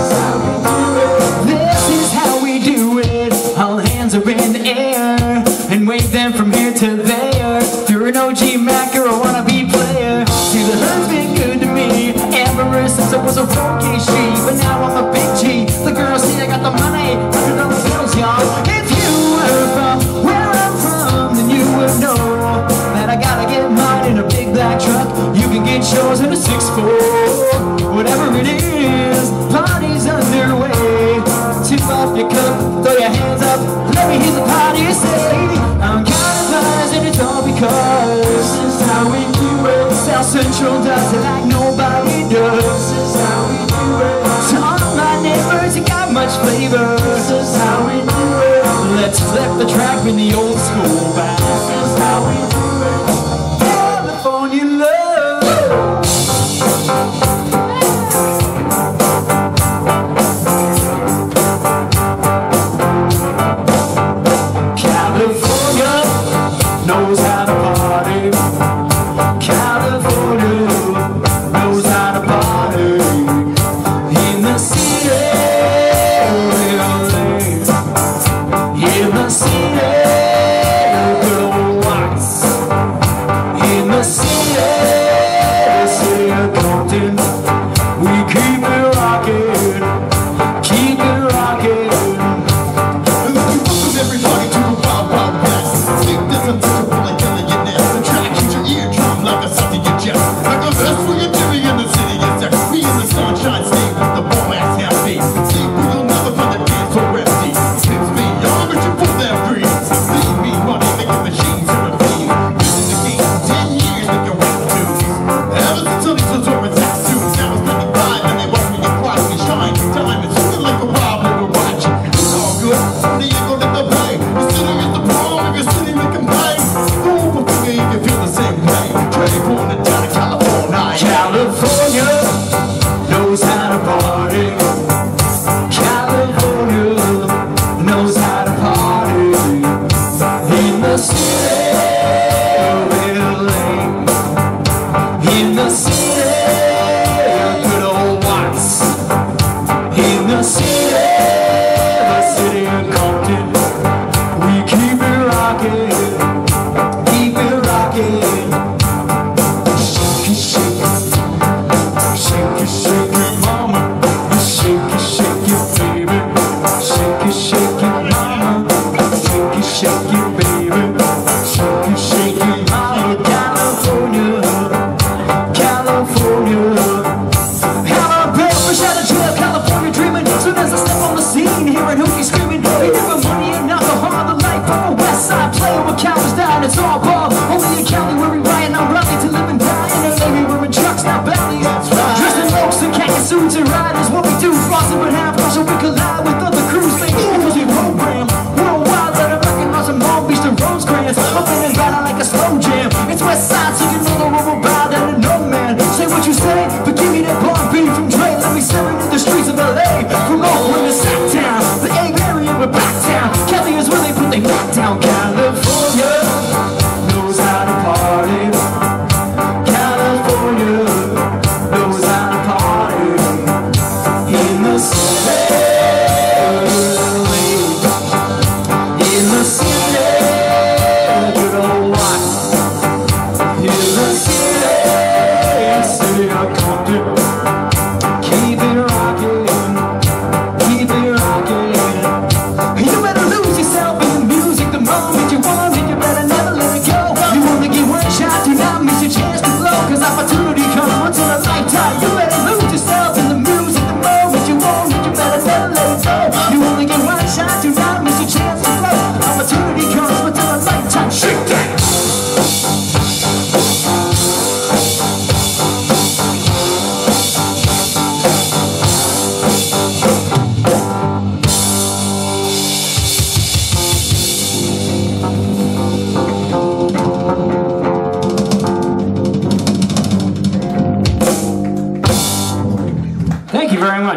Speaker 4: This is how we do it. This is how we do it. All hands are in the air and wave them from here to there. If you're an OG Mac or a wannabe player, see the hood's been good to me ever since I was a 4K street. But now I'm a big G. The girls say I got the money, $100 bills, y'all. If you were from where I'm from, then you would know that I gotta get mine in a big black truck. You can get yours in a 6'4". Whatever it is, party's underway. Tip off your cup, throw your hands up, let me hear the party say, I'm kinda buzzing, it's all because this is how we do it. South Central does it like nobody does. This is how we do it. To all my neighbors, you got much flavor. This is how we do it. Let's flip the track, bring the old school back. This is how we do it. California love. California knows how to party. California knows how to party. In the city, in the city, good old whites. In the city, city of Compton, we keep it rocking, keep it rocking.
Speaker 6: Welcome everybody to the Wild Wild West. Think this untouchable like Elliot Ness. The track keeps your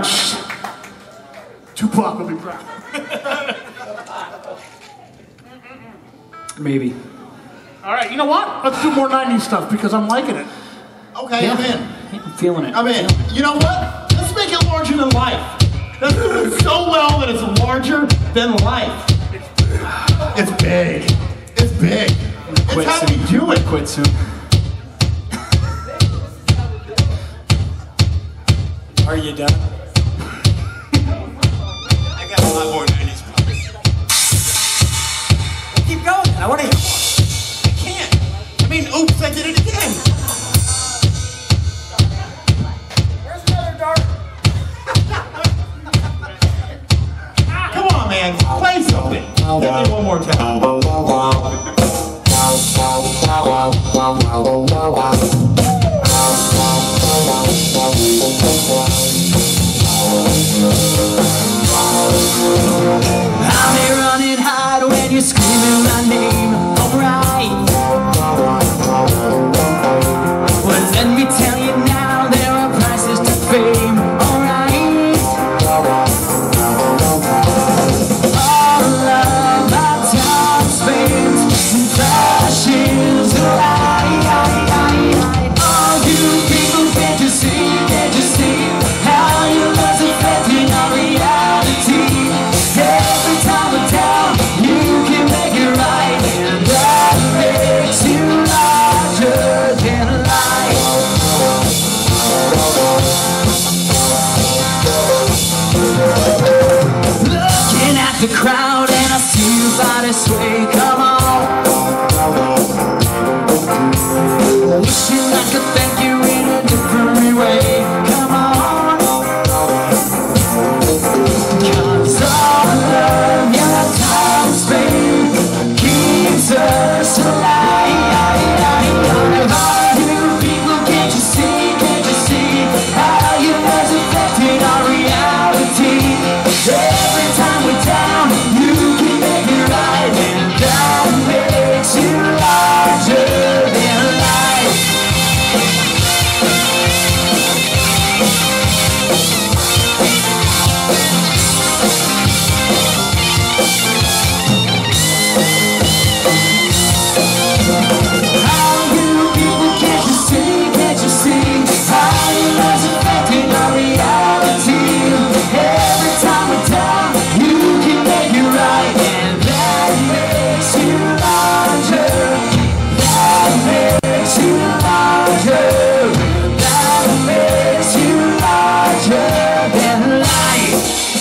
Speaker 3: right, shh. Tupac will be proud.
Speaker 5: Maybe.
Speaker 3: All right, you know what? Let's do more 90s stuff because I'm liking it.
Speaker 2: Okay,
Speaker 5: Yeah.
Speaker 2: I'm in.
Speaker 5: I'm feeling it.
Speaker 2: I'm in. You know what? Let's make it larger than life. Let's do it so well that it's larger than life. It's big. It's big. It's how we do it.
Speaker 5: Quit soon.
Speaker 7: Are you done? I got a lot more 90s problems. Keep going. I want to hear more. I can't. I mean, oops, I did it again. Where's another dart?
Speaker 2: Come on, man. Play something. Hit me one more time.
Speaker 4: I'll be running hard when you're screaming my name. Alright. Well, let me tell you now, there are prices to fame. Alright. All of my time spent in fashions. All you people, can't you see how your love's affecting our reality? Every time we're down, you can make it right, and that makes you larger than life. Looking at the crowd and I see you body sway. Come on. Wishing I could thank you in a different way. Come on. 'Cause all of your time spent keeps us alive. All you people, can't you see how your love's affecting our reality? Every time we're down, you can make it right, and that makes you larger than life. How you people, can't you see how your love's affecting our reality? Every time we're down, you can make it right, and that makes you larger. That makes you larger. That makes you larger than life.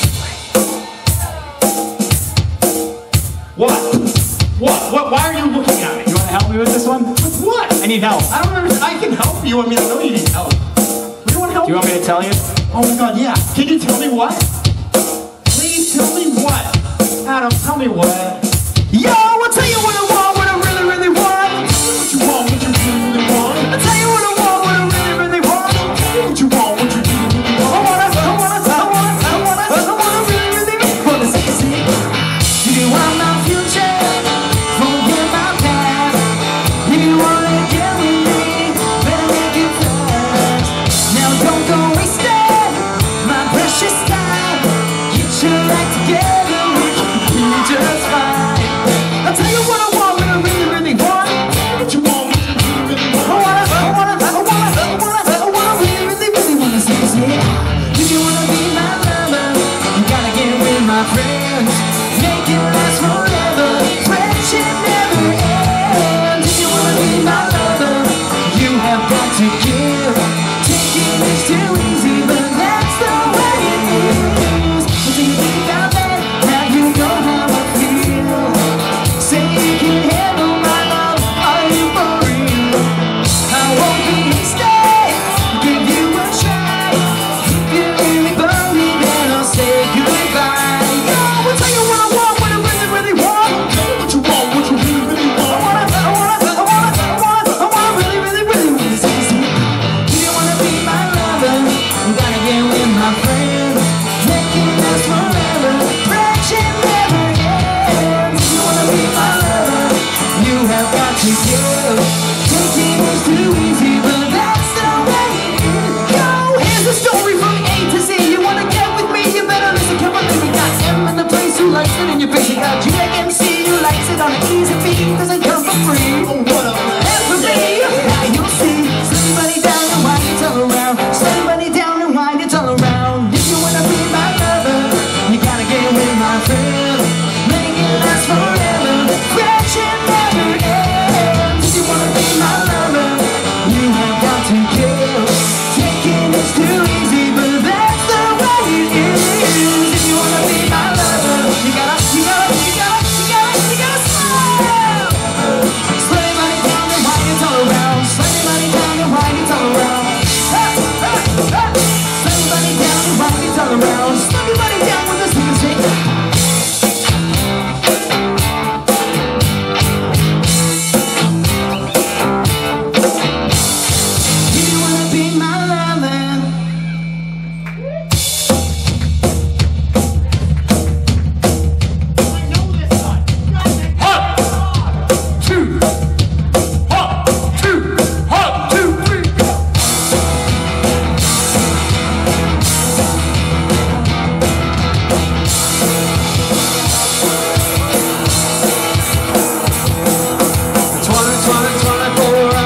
Speaker 2: What? Why are you looking at me?
Speaker 5: You want to help me with this one?
Speaker 2: With what?
Speaker 5: I need help.
Speaker 2: I don't understand. I can help you. I mean, I know you need help. You want help?
Speaker 5: Do you want me to tell you?
Speaker 2: Oh my God, yeah. Can you tell me what? Please tell me what. Adam, tell me what.
Speaker 4: Yo, I'll tell you what I want, what I really, really want.
Speaker 2: What you want, what you really want.
Speaker 4: I'll tell you what I want, what I really, really want.
Speaker 2: What you want, what you really want.
Speaker 4: I wanna really, really wanna see. You want my future, forget my past. You wanna get with me, better make it fast. Now don't go wasting my precious time. Get your life together, we can be just fine. I'll tell you what I want, what I really, really want.
Speaker 2: What you want, what you really want.
Speaker 4: I wanna really, really, really wanna see. If you wanna be my lover, you gotta get with my friends. Make it last forever, friendship never ends. If you wanna be my lover, you have got to give. Taking is too easy, but that's the way it is. But do you think about that? Now you know how I feel. Say you can handle my love, are you for real? I won't be hasty, give you a try. If you really love me, then I'll say goodbye. Yo, I'll tell you what I want, what I really, really want.
Speaker 2: What you want, what you really want.
Speaker 4: I wanna really, really, really wanna see. If you wanna be my lover, you gotta get with my friends. Make it last forever, friendship never ends. If you wanna be my lover, you have got to give. Taking is too easy, but that's the way it is. Yo, here's the story from A to Z. You wanna get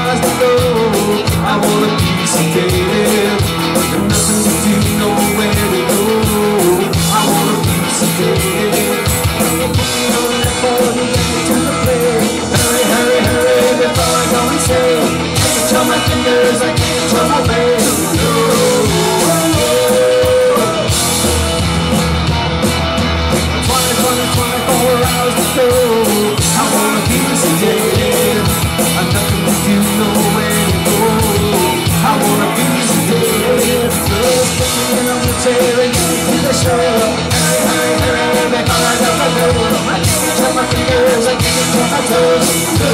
Speaker 4: hours to go. I want a piece of Dave, and nothing to do, nowhere to go. I want a piece of Dave. On that board and get me to the place. Hurry, hurry, hurry before I go insane. Can't control my fingers, I can't control my brain. Hours to go. I want a piece of Dave. I've nothing to do, nowhere to go. I want a piece of Dave. Just put me in on the chair and get me to the show. Hurry, hurry, hurry, before I got my door. I can't control my fingers, I can't control my toes.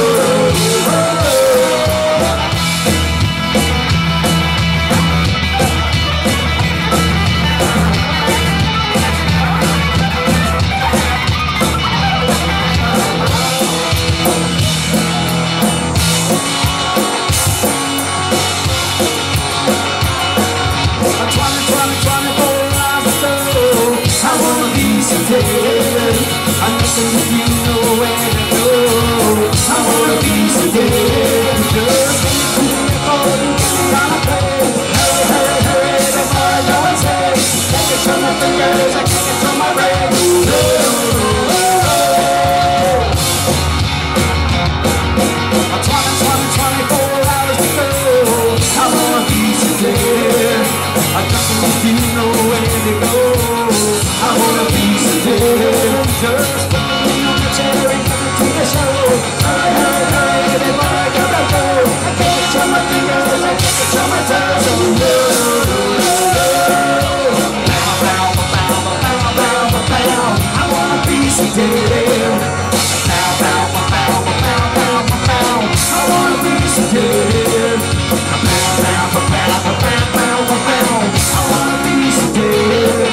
Speaker 4: I'm nothing with you, nowhere to go. I want a piece of Dave. Just give me to the phone and get me on a plane. Hurry, hurry, hurry, before I go insane. Can't control my fingers, I can't control my brain. I'm 24 hours to go. I want a piece of Dave. I'm nothing with you, nowhere to go. I want a piece of Dave. Just put me on the chair and get me to the show. Hurry, hurry, hurry, before I gotta go. I can't control my fingers, I can't control my toes. I want a piece of Dave. I want a piece of Dave. I want a piece of Dave.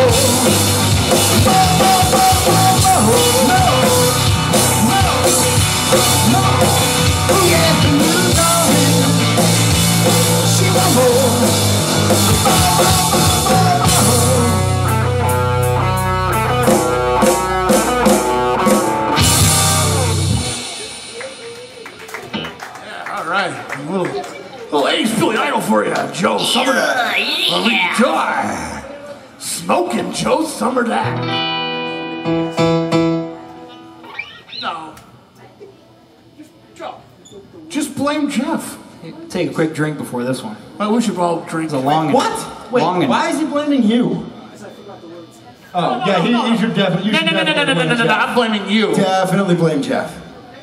Speaker 3: Little 80s Billy Idol for you, Joe Summerdack. Yeah. Smoking Joe Summerdack. No. Joe. Just blame Jeff.
Speaker 5: Take a quick drink before this one.
Speaker 3: Well, we should all drink.
Speaker 5: It's a long
Speaker 2: What? Wait,
Speaker 5: long
Speaker 2: why is he blaming you? Oh, yeah, he should definitely.
Speaker 3: No, I'm blaming you.
Speaker 2: Definitely blame Jeff.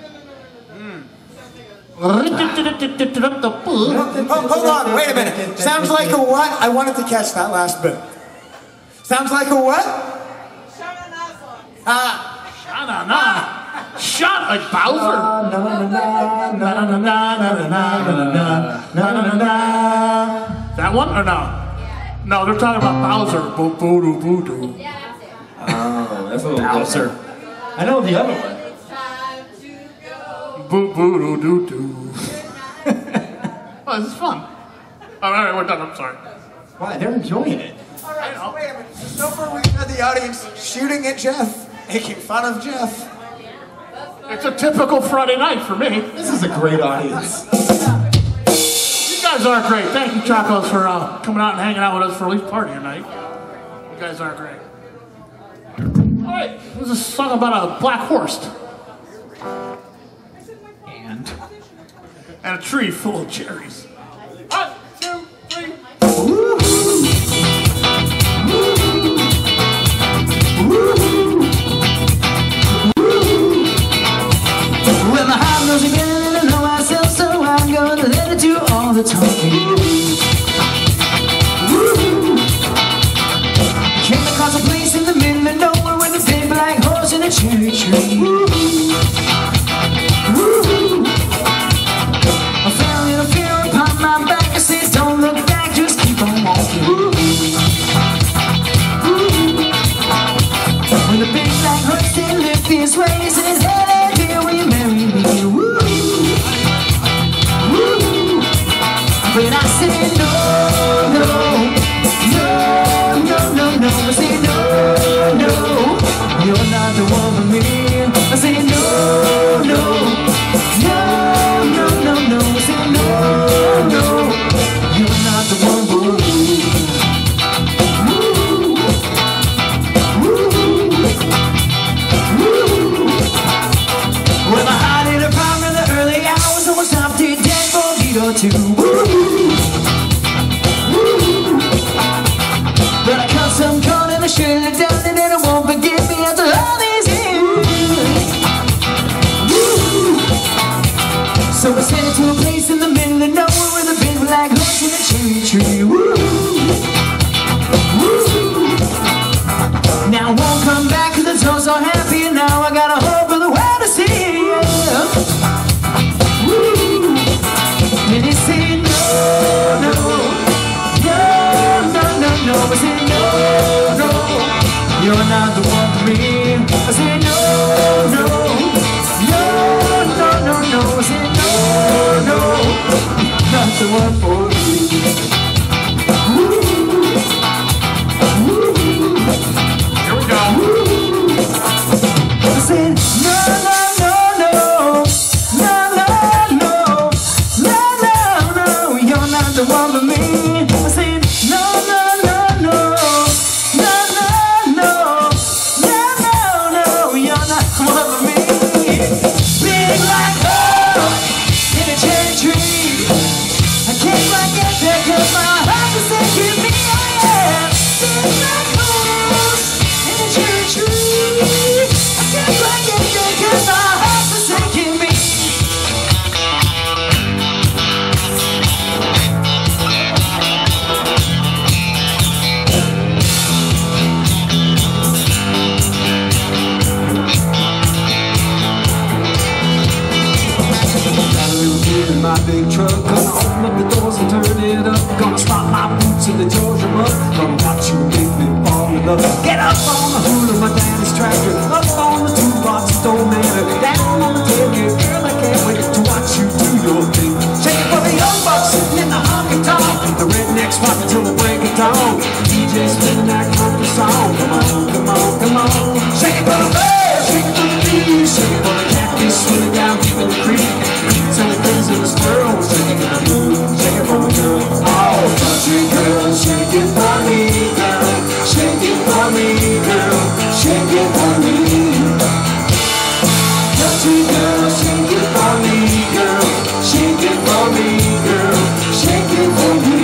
Speaker 6: Hold on, wait a minute. Sounds like a what? I wanted to catch that last bit. Sounds like a what?
Speaker 3: Shot like Bowser. That one or no? No, they're talking about Bowser. Boo-doo-boo-doo.
Speaker 2: Oh, that's a little
Speaker 5: Bowser.
Speaker 2: I know the other one.
Speaker 3: Boo-boo-doo-doo-doo. Oh, this is fun. All right, we're done. I'm sorry.
Speaker 2: Why? They're enjoying it.
Speaker 6: All right, so wait a minute. So far we've had the audience shooting at Jeff, making fun of Jeff.
Speaker 3: It's a typical Friday night for me.
Speaker 2: This is a great audience.
Speaker 3: You guys are great. Thank you, Chacos, for coming out and hanging out with us for at least party tonight. You guys are great. All right, this is a song about a black horse. And a tree full of cherries. 1, 2, 3.
Speaker 4: Well, my heart knows again and I know myself, so I'm gonna let it do all the talking. Came across a place in the middle of nowhere with a big black horse and a cherry tree. I fell in a fear upon my back. I said, don't look back, just keep on walking. When the big black horse did lift his waist and his head, dear, will you marry me? But I said, no, no, no, no, no, no. I said, no, no, you're not the one for me. I said, no, no, no, no, no, no. I said, no, no, you're not the one for me. Well, my heart hit a bomb in the early hours, almost stopped it dead for a beat or two. But I cut some corn and I should've done it, and it won't forgive me after all these years. So I sent it to a place in the middle of nowhere with a big black horse and a cherry tree. Now I won't come back 'cause I'm so happy, and now I got a hope for the world to see. And he said, no, no, no, no, no, no. I said, no, no, you're not the one for me. I said, no, no, no, no, no, no. I said, no, no, not the one for me.
Speaker 3: Here we go.
Speaker 4: I said, no, no, no, no, no, no, no, no, no, no, you're not the one for me. I said, no, no, no, no, no, no, no, no, no, no, you're not the one for me. Big like oh, in a cherry tree. I can't quite get there 'cause my heart is taking me. Oh yeah, big like oh, in a cherry tree. I can't quite get there 'cause my heart is taking me.
Speaker 1: In my big truck, gonna open up the doors and turn it up. Gonna stop my boots in the Georgia mud. Gonna watch you make me fall in love. Get up on the hood of my daddy's tractor, up on the toolbox, it don't matter. Down on the tailgate, girl, I can't wait to watch you do your thing. Shake it for the young bucks sitting in the honky tonk, the rednecks rockin' till the break of dawn. DJ spinning that country song. Come on, come on, come on. Shake it for the birds, shake it for the bees, shake it for the catfish swimming down deep in the creek. Tell the things in the squirrels, shake it for the moon, shake it for the girl. Oh, country girl, shake it for me, girl. Shake it for me, girl. Shake it for me. Country girl, shake it for me, girl. Shake it for me, girl. Shake it for me.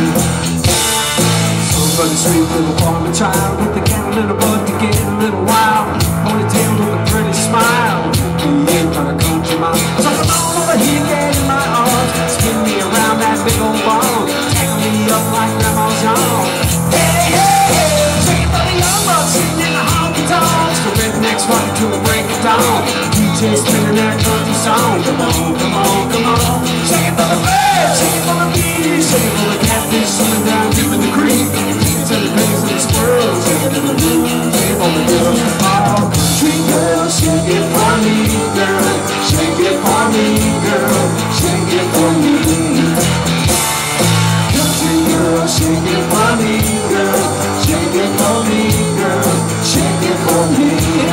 Speaker 1: Somebody sweet little farmer child with the cat in a bud to get a little wild. Ponytail with a pretty smile. The end for the country mile. So come on over here, get in my arms. Spin me around that big old ball. Tackle me up like Grandma's arm. Hey, hey, hey. Shake it for the young bucks sitting in the honky tonks. The rednecks rockin' till the break of dawn. DJ spinning that country song. Come on, come on, come on. Shake it for the birds, shake it for the bees, shake it for the catfish swimming down deep in the creek. Tell the pigs and the squirrels, shake it for the moon, shake it for the girl. Oh, country girl, shake it for me, girl. Shake it for me, girl. Shake it for me. Country girl, shake it for me, girl. Shake it for me, girl. Shake it for me.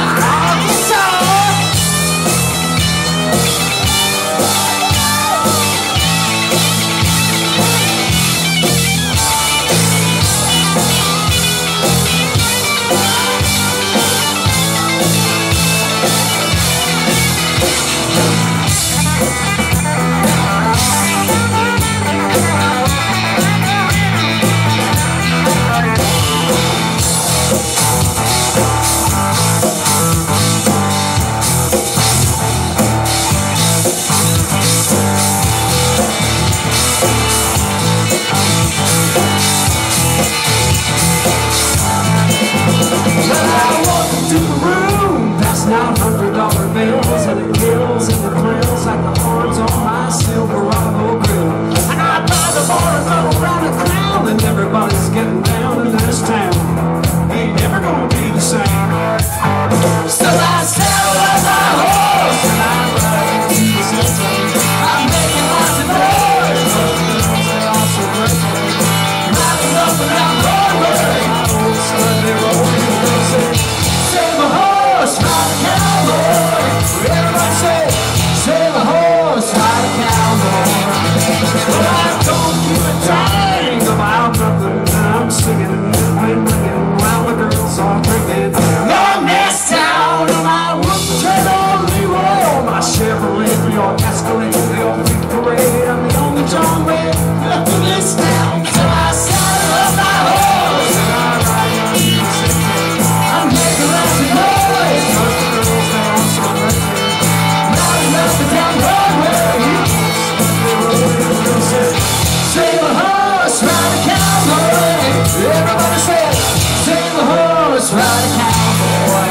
Speaker 1: $100 bills and the gills and the thrills like the horns on my Silverado grill. And I buy the bars all around the crown, and everybody's getting down in this town. Ain't never gonna be the same. So I saddle on my horse and I ride to the city. I'm making lots of noise, but the girls they are so great. Riding up and down Broadway, my old Sunday road. Save a horse, ride a cowboy. Everybody say, save a horse, ride a cowboy. But I don't give a dang about nothing. I'm singing and ringing while the girls are drinking. On this town, on my whoop train on Leroy, on my Chevrolet, New York Escalade, the old big parade. I'm the only John Wayne left in this town. So I saddle up my horse and I ride on the city. I'm making lots of noise, 'cause the girls they are so great. Riding up and down Broadway, save a horse, ride a cowboy. Everybody say, save a horse, ride a cowboy.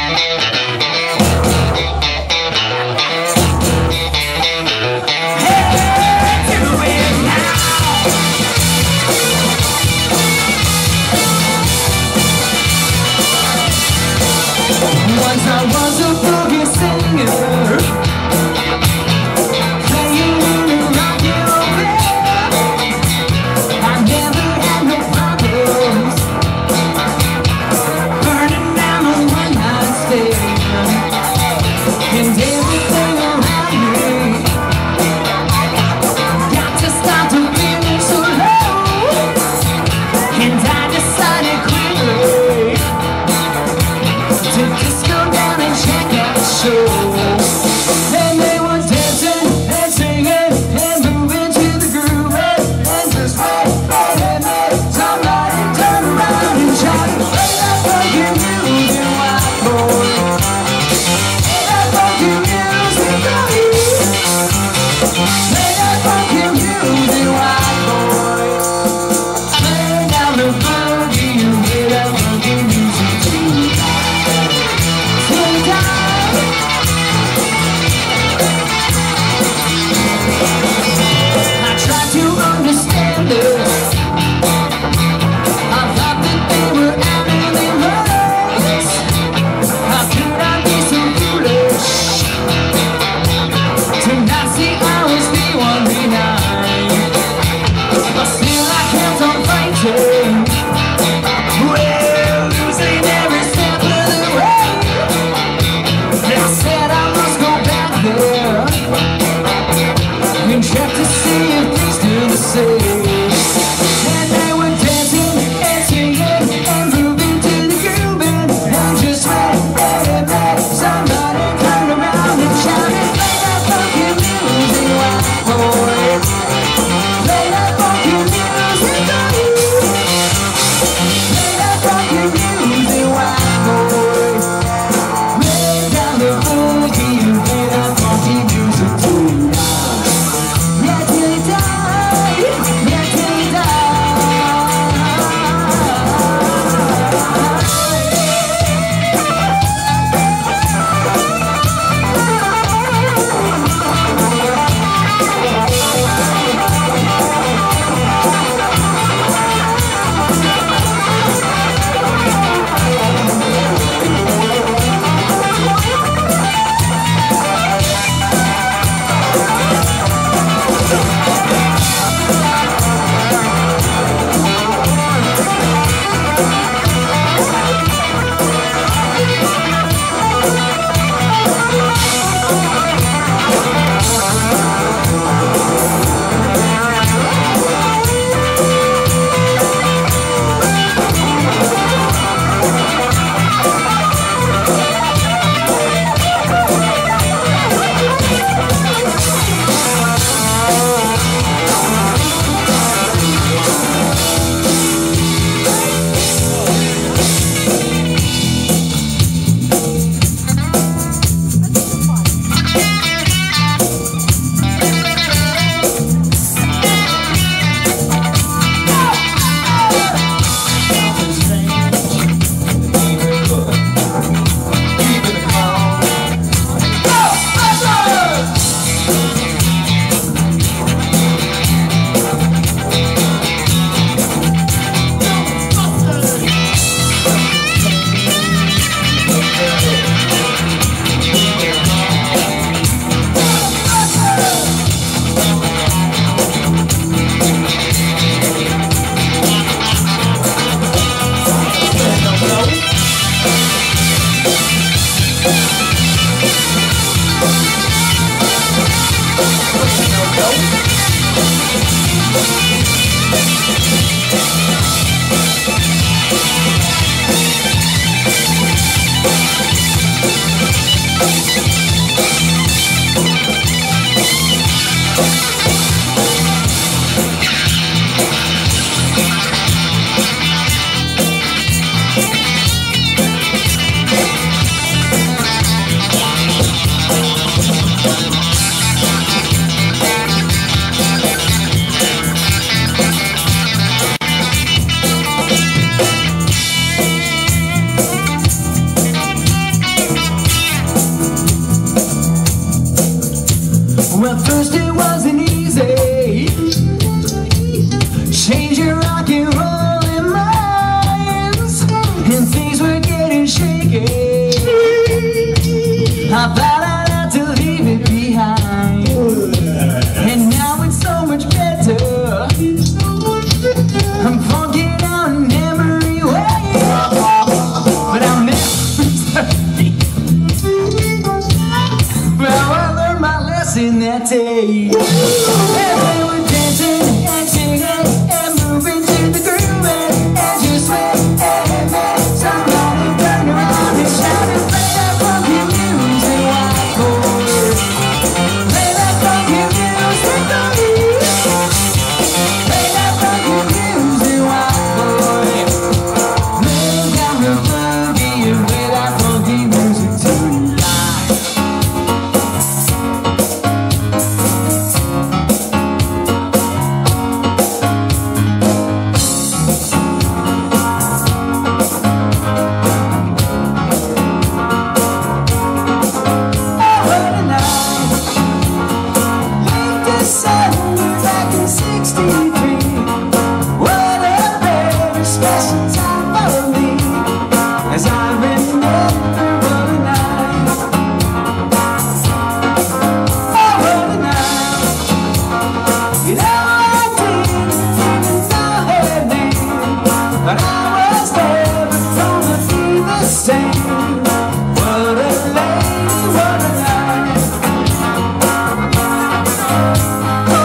Speaker 1: Hey!
Speaker 4: Well, first it wasn't easy. Change your rock and roll in minds, and things were getting shaky. I thought I'd have to leave it behind, and now it's so much better. I'm funking out in memory way, but I'll never well, I learned my lesson that day. And they were dancing and singing and moving to the groove, and just went and somebody turned around and shouted, play that funky music, white boy. Play that funky music for me. Play that funky music, white boy. Lay down the boogie and play that funky music tonight. Oh,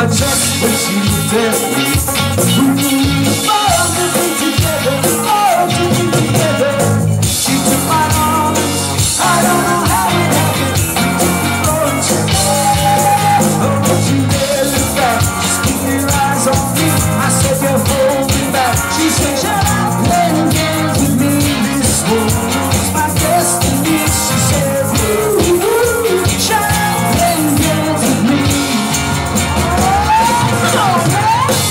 Speaker 1: but just when she looked at me. Oh, to be together, oh, to be together. She took my arms, I don't know how it happened. We took the floor and she said, oh, don't you dare look back, just keep your eyes on me. I said, you're holding back. She said, shut up, playing games with me. This was my destiny. She said, ooh, shut up, playing games with me. Oh, man.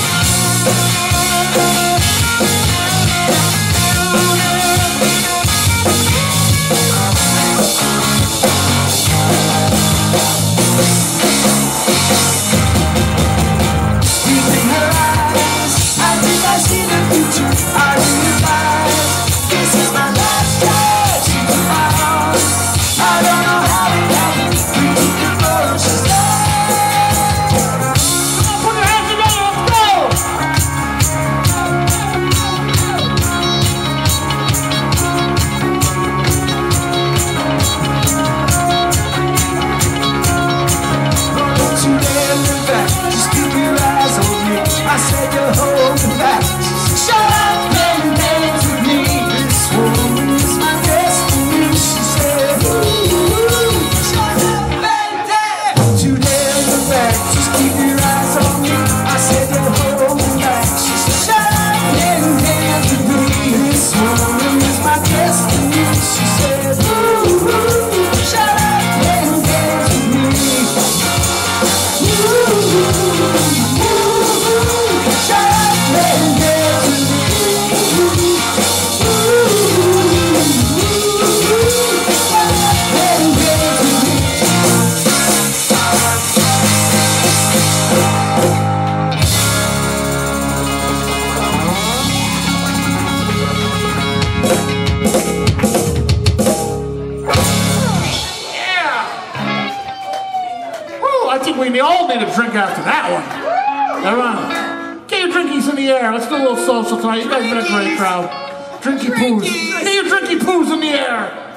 Speaker 3: We all need a drink after that one. Everyone, get your drinkies in the air. Let's do a little social tonight. You guys have been a great crowd. Drinky poos. Get your drinky poos in the air.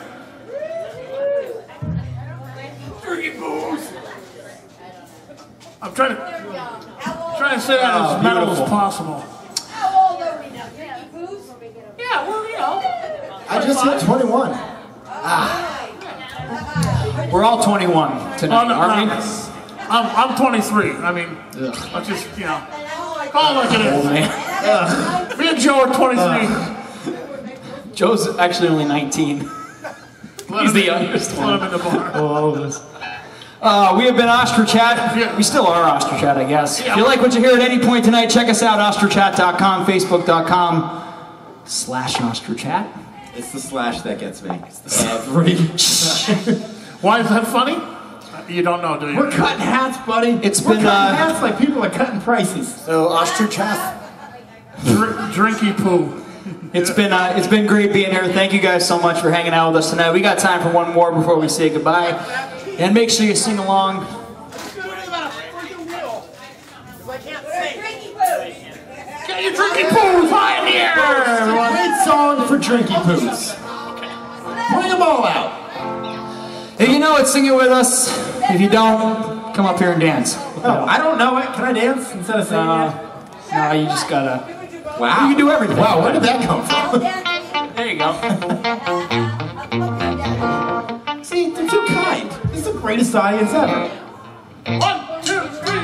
Speaker 3: Drinky poos. I'm trying to say that as metal as possible.
Speaker 8: How old are we now? Drinky poos?
Speaker 3: Yeah, well, you know.
Speaker 2: I just hit 21.
Speaker 5: We're all 21 tonight, aren't we?
Speaker 3: I'm 23. I mean, let's just, you know, call it like it is.
Speaker 5: Man.
Speaker 3: Me and Joe are 23.
Speaker 5: Joe's actually only 19. He's the youngest one.
Speaker 3: Let him in the bar.
Speaker 5: Oh, this. We have been Ostrachat. We still are Ostrachat, I guess. If you like what you hear at any point tonight, check us out, ostrachat.com, facebook.com/Ostrachat.
Speaker 7: It's the slash that gets me. It's the
Speaker 3: Why is that funny? You don't know, do you?
Speaker 2: We're cutting hats, buddy. We're cutting hats like people are cutting prices.
Speaker 6: So, Ostrachat.
Speaker 3: Drinky poo.
Speaker 5: It's been great being here. Thank you guys so much for hanging out with us tonight. We got time for one more before we say goodbye. And make sure you sing along.
Speaker 3: Get your drinky poos high in the air!
Speaker 2: Great song for drinky poos. Bring them all out.
Speaker 5: If you know it, sing it with us. If you don't, come up here and dance.
Speaker 2: Oh, I don't know it. Can I dance instead of singing it?
Speaker 5: No, you just gotta.
Speaker 2: Wow.
Speaker 5: You can do everything.
Speaker 2: Wow, where did that come from?
Speaker 5: There you go.
Speaker 2: See, they're too kind. This is the greatest audience ever.
Speaker 3: 1, 2, 3.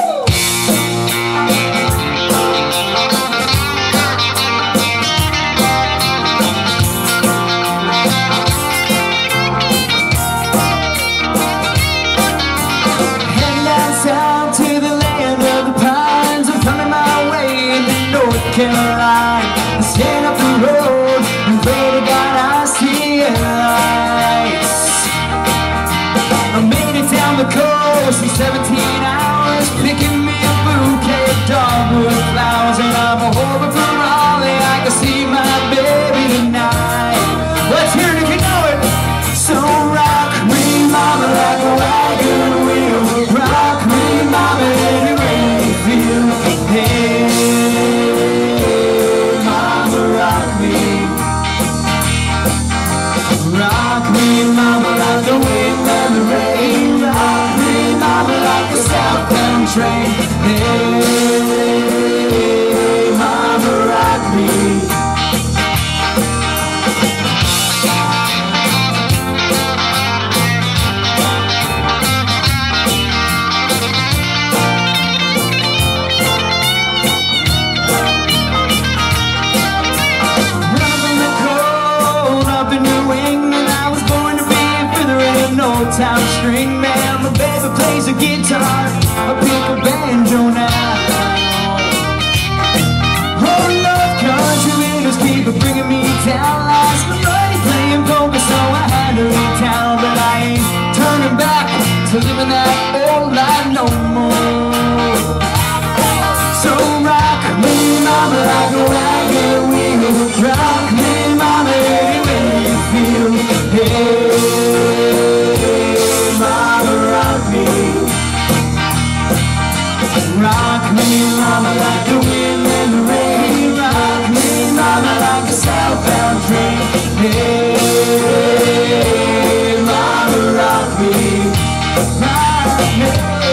Speaker 1: Caroline, stand up the road and pray to God I see lights. I made it down the coast in 17 hours, picking me a bouquet of dogwood flowers, and I'm a hoping for Raleigh I can see my baby tonight. Let's hear it if you know it. So rock me, mama, like a wagon wheel. Rock me, mama, any way you feel. Hey. Rock me, mama, like the wind and the rain. Rock me, mama, like the southbound train.
Speaker 4: to living that old life no more. So rock me, mama, like a wagon wheel. Rock me, mama, any way you feel. Hey, mama, rock me. Rock me, mama, like the wind and the rain. Rock me, mama, like a southbound train. Hey, mama, rock me. Rock me.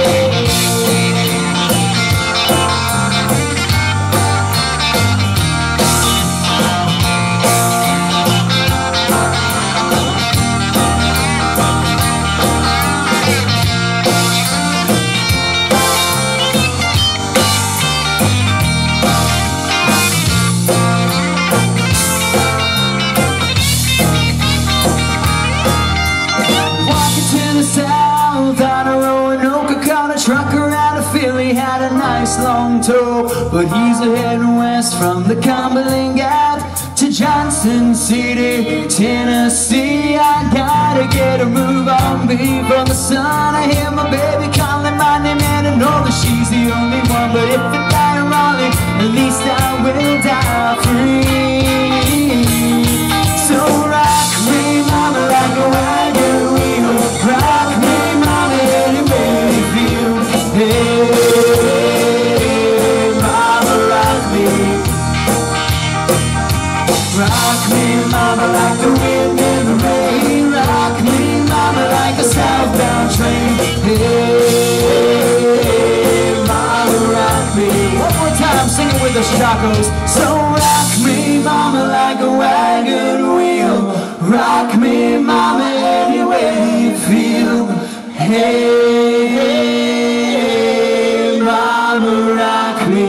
Speaker 4: Trucker out of Philly had a nice long tow, but he's heading west from the Cumberland Gap to Johnson City, Tennessee. I gotta get a move on before the sun. I hear my baby calling my name and I know that she's the only one. But if I die in Raleigh, at least I will die free. So rock me, mama, like a wagon wheel. Rock me, mama, any way you feel. Hey, mama, rock me. Rock me, mama, like the wind and the rain. Rock me, mama, like a southbound train. Hey, mama, rock me. One more time, sing it with us, Chacos. So rock me, mama, like a wagon wheel. Rock me, mama, any way you feel. Hey, mama, rock me.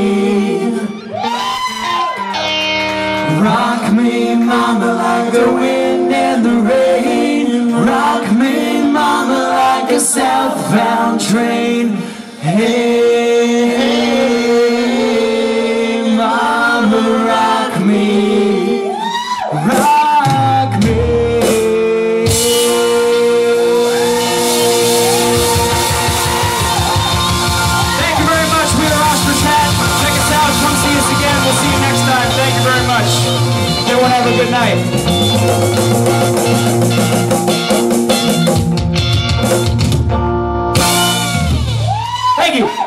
Speaker 4: Rock me, mama, like the wind and the rain. Rock me, mama, like a southbound train. Hey, mama, rock me. Rock me. Thank you very much. We are Ostrich Hat. Check us out. Come see us again. We'll see you next time. Thank you very much. Everyone have a good night. Thank you.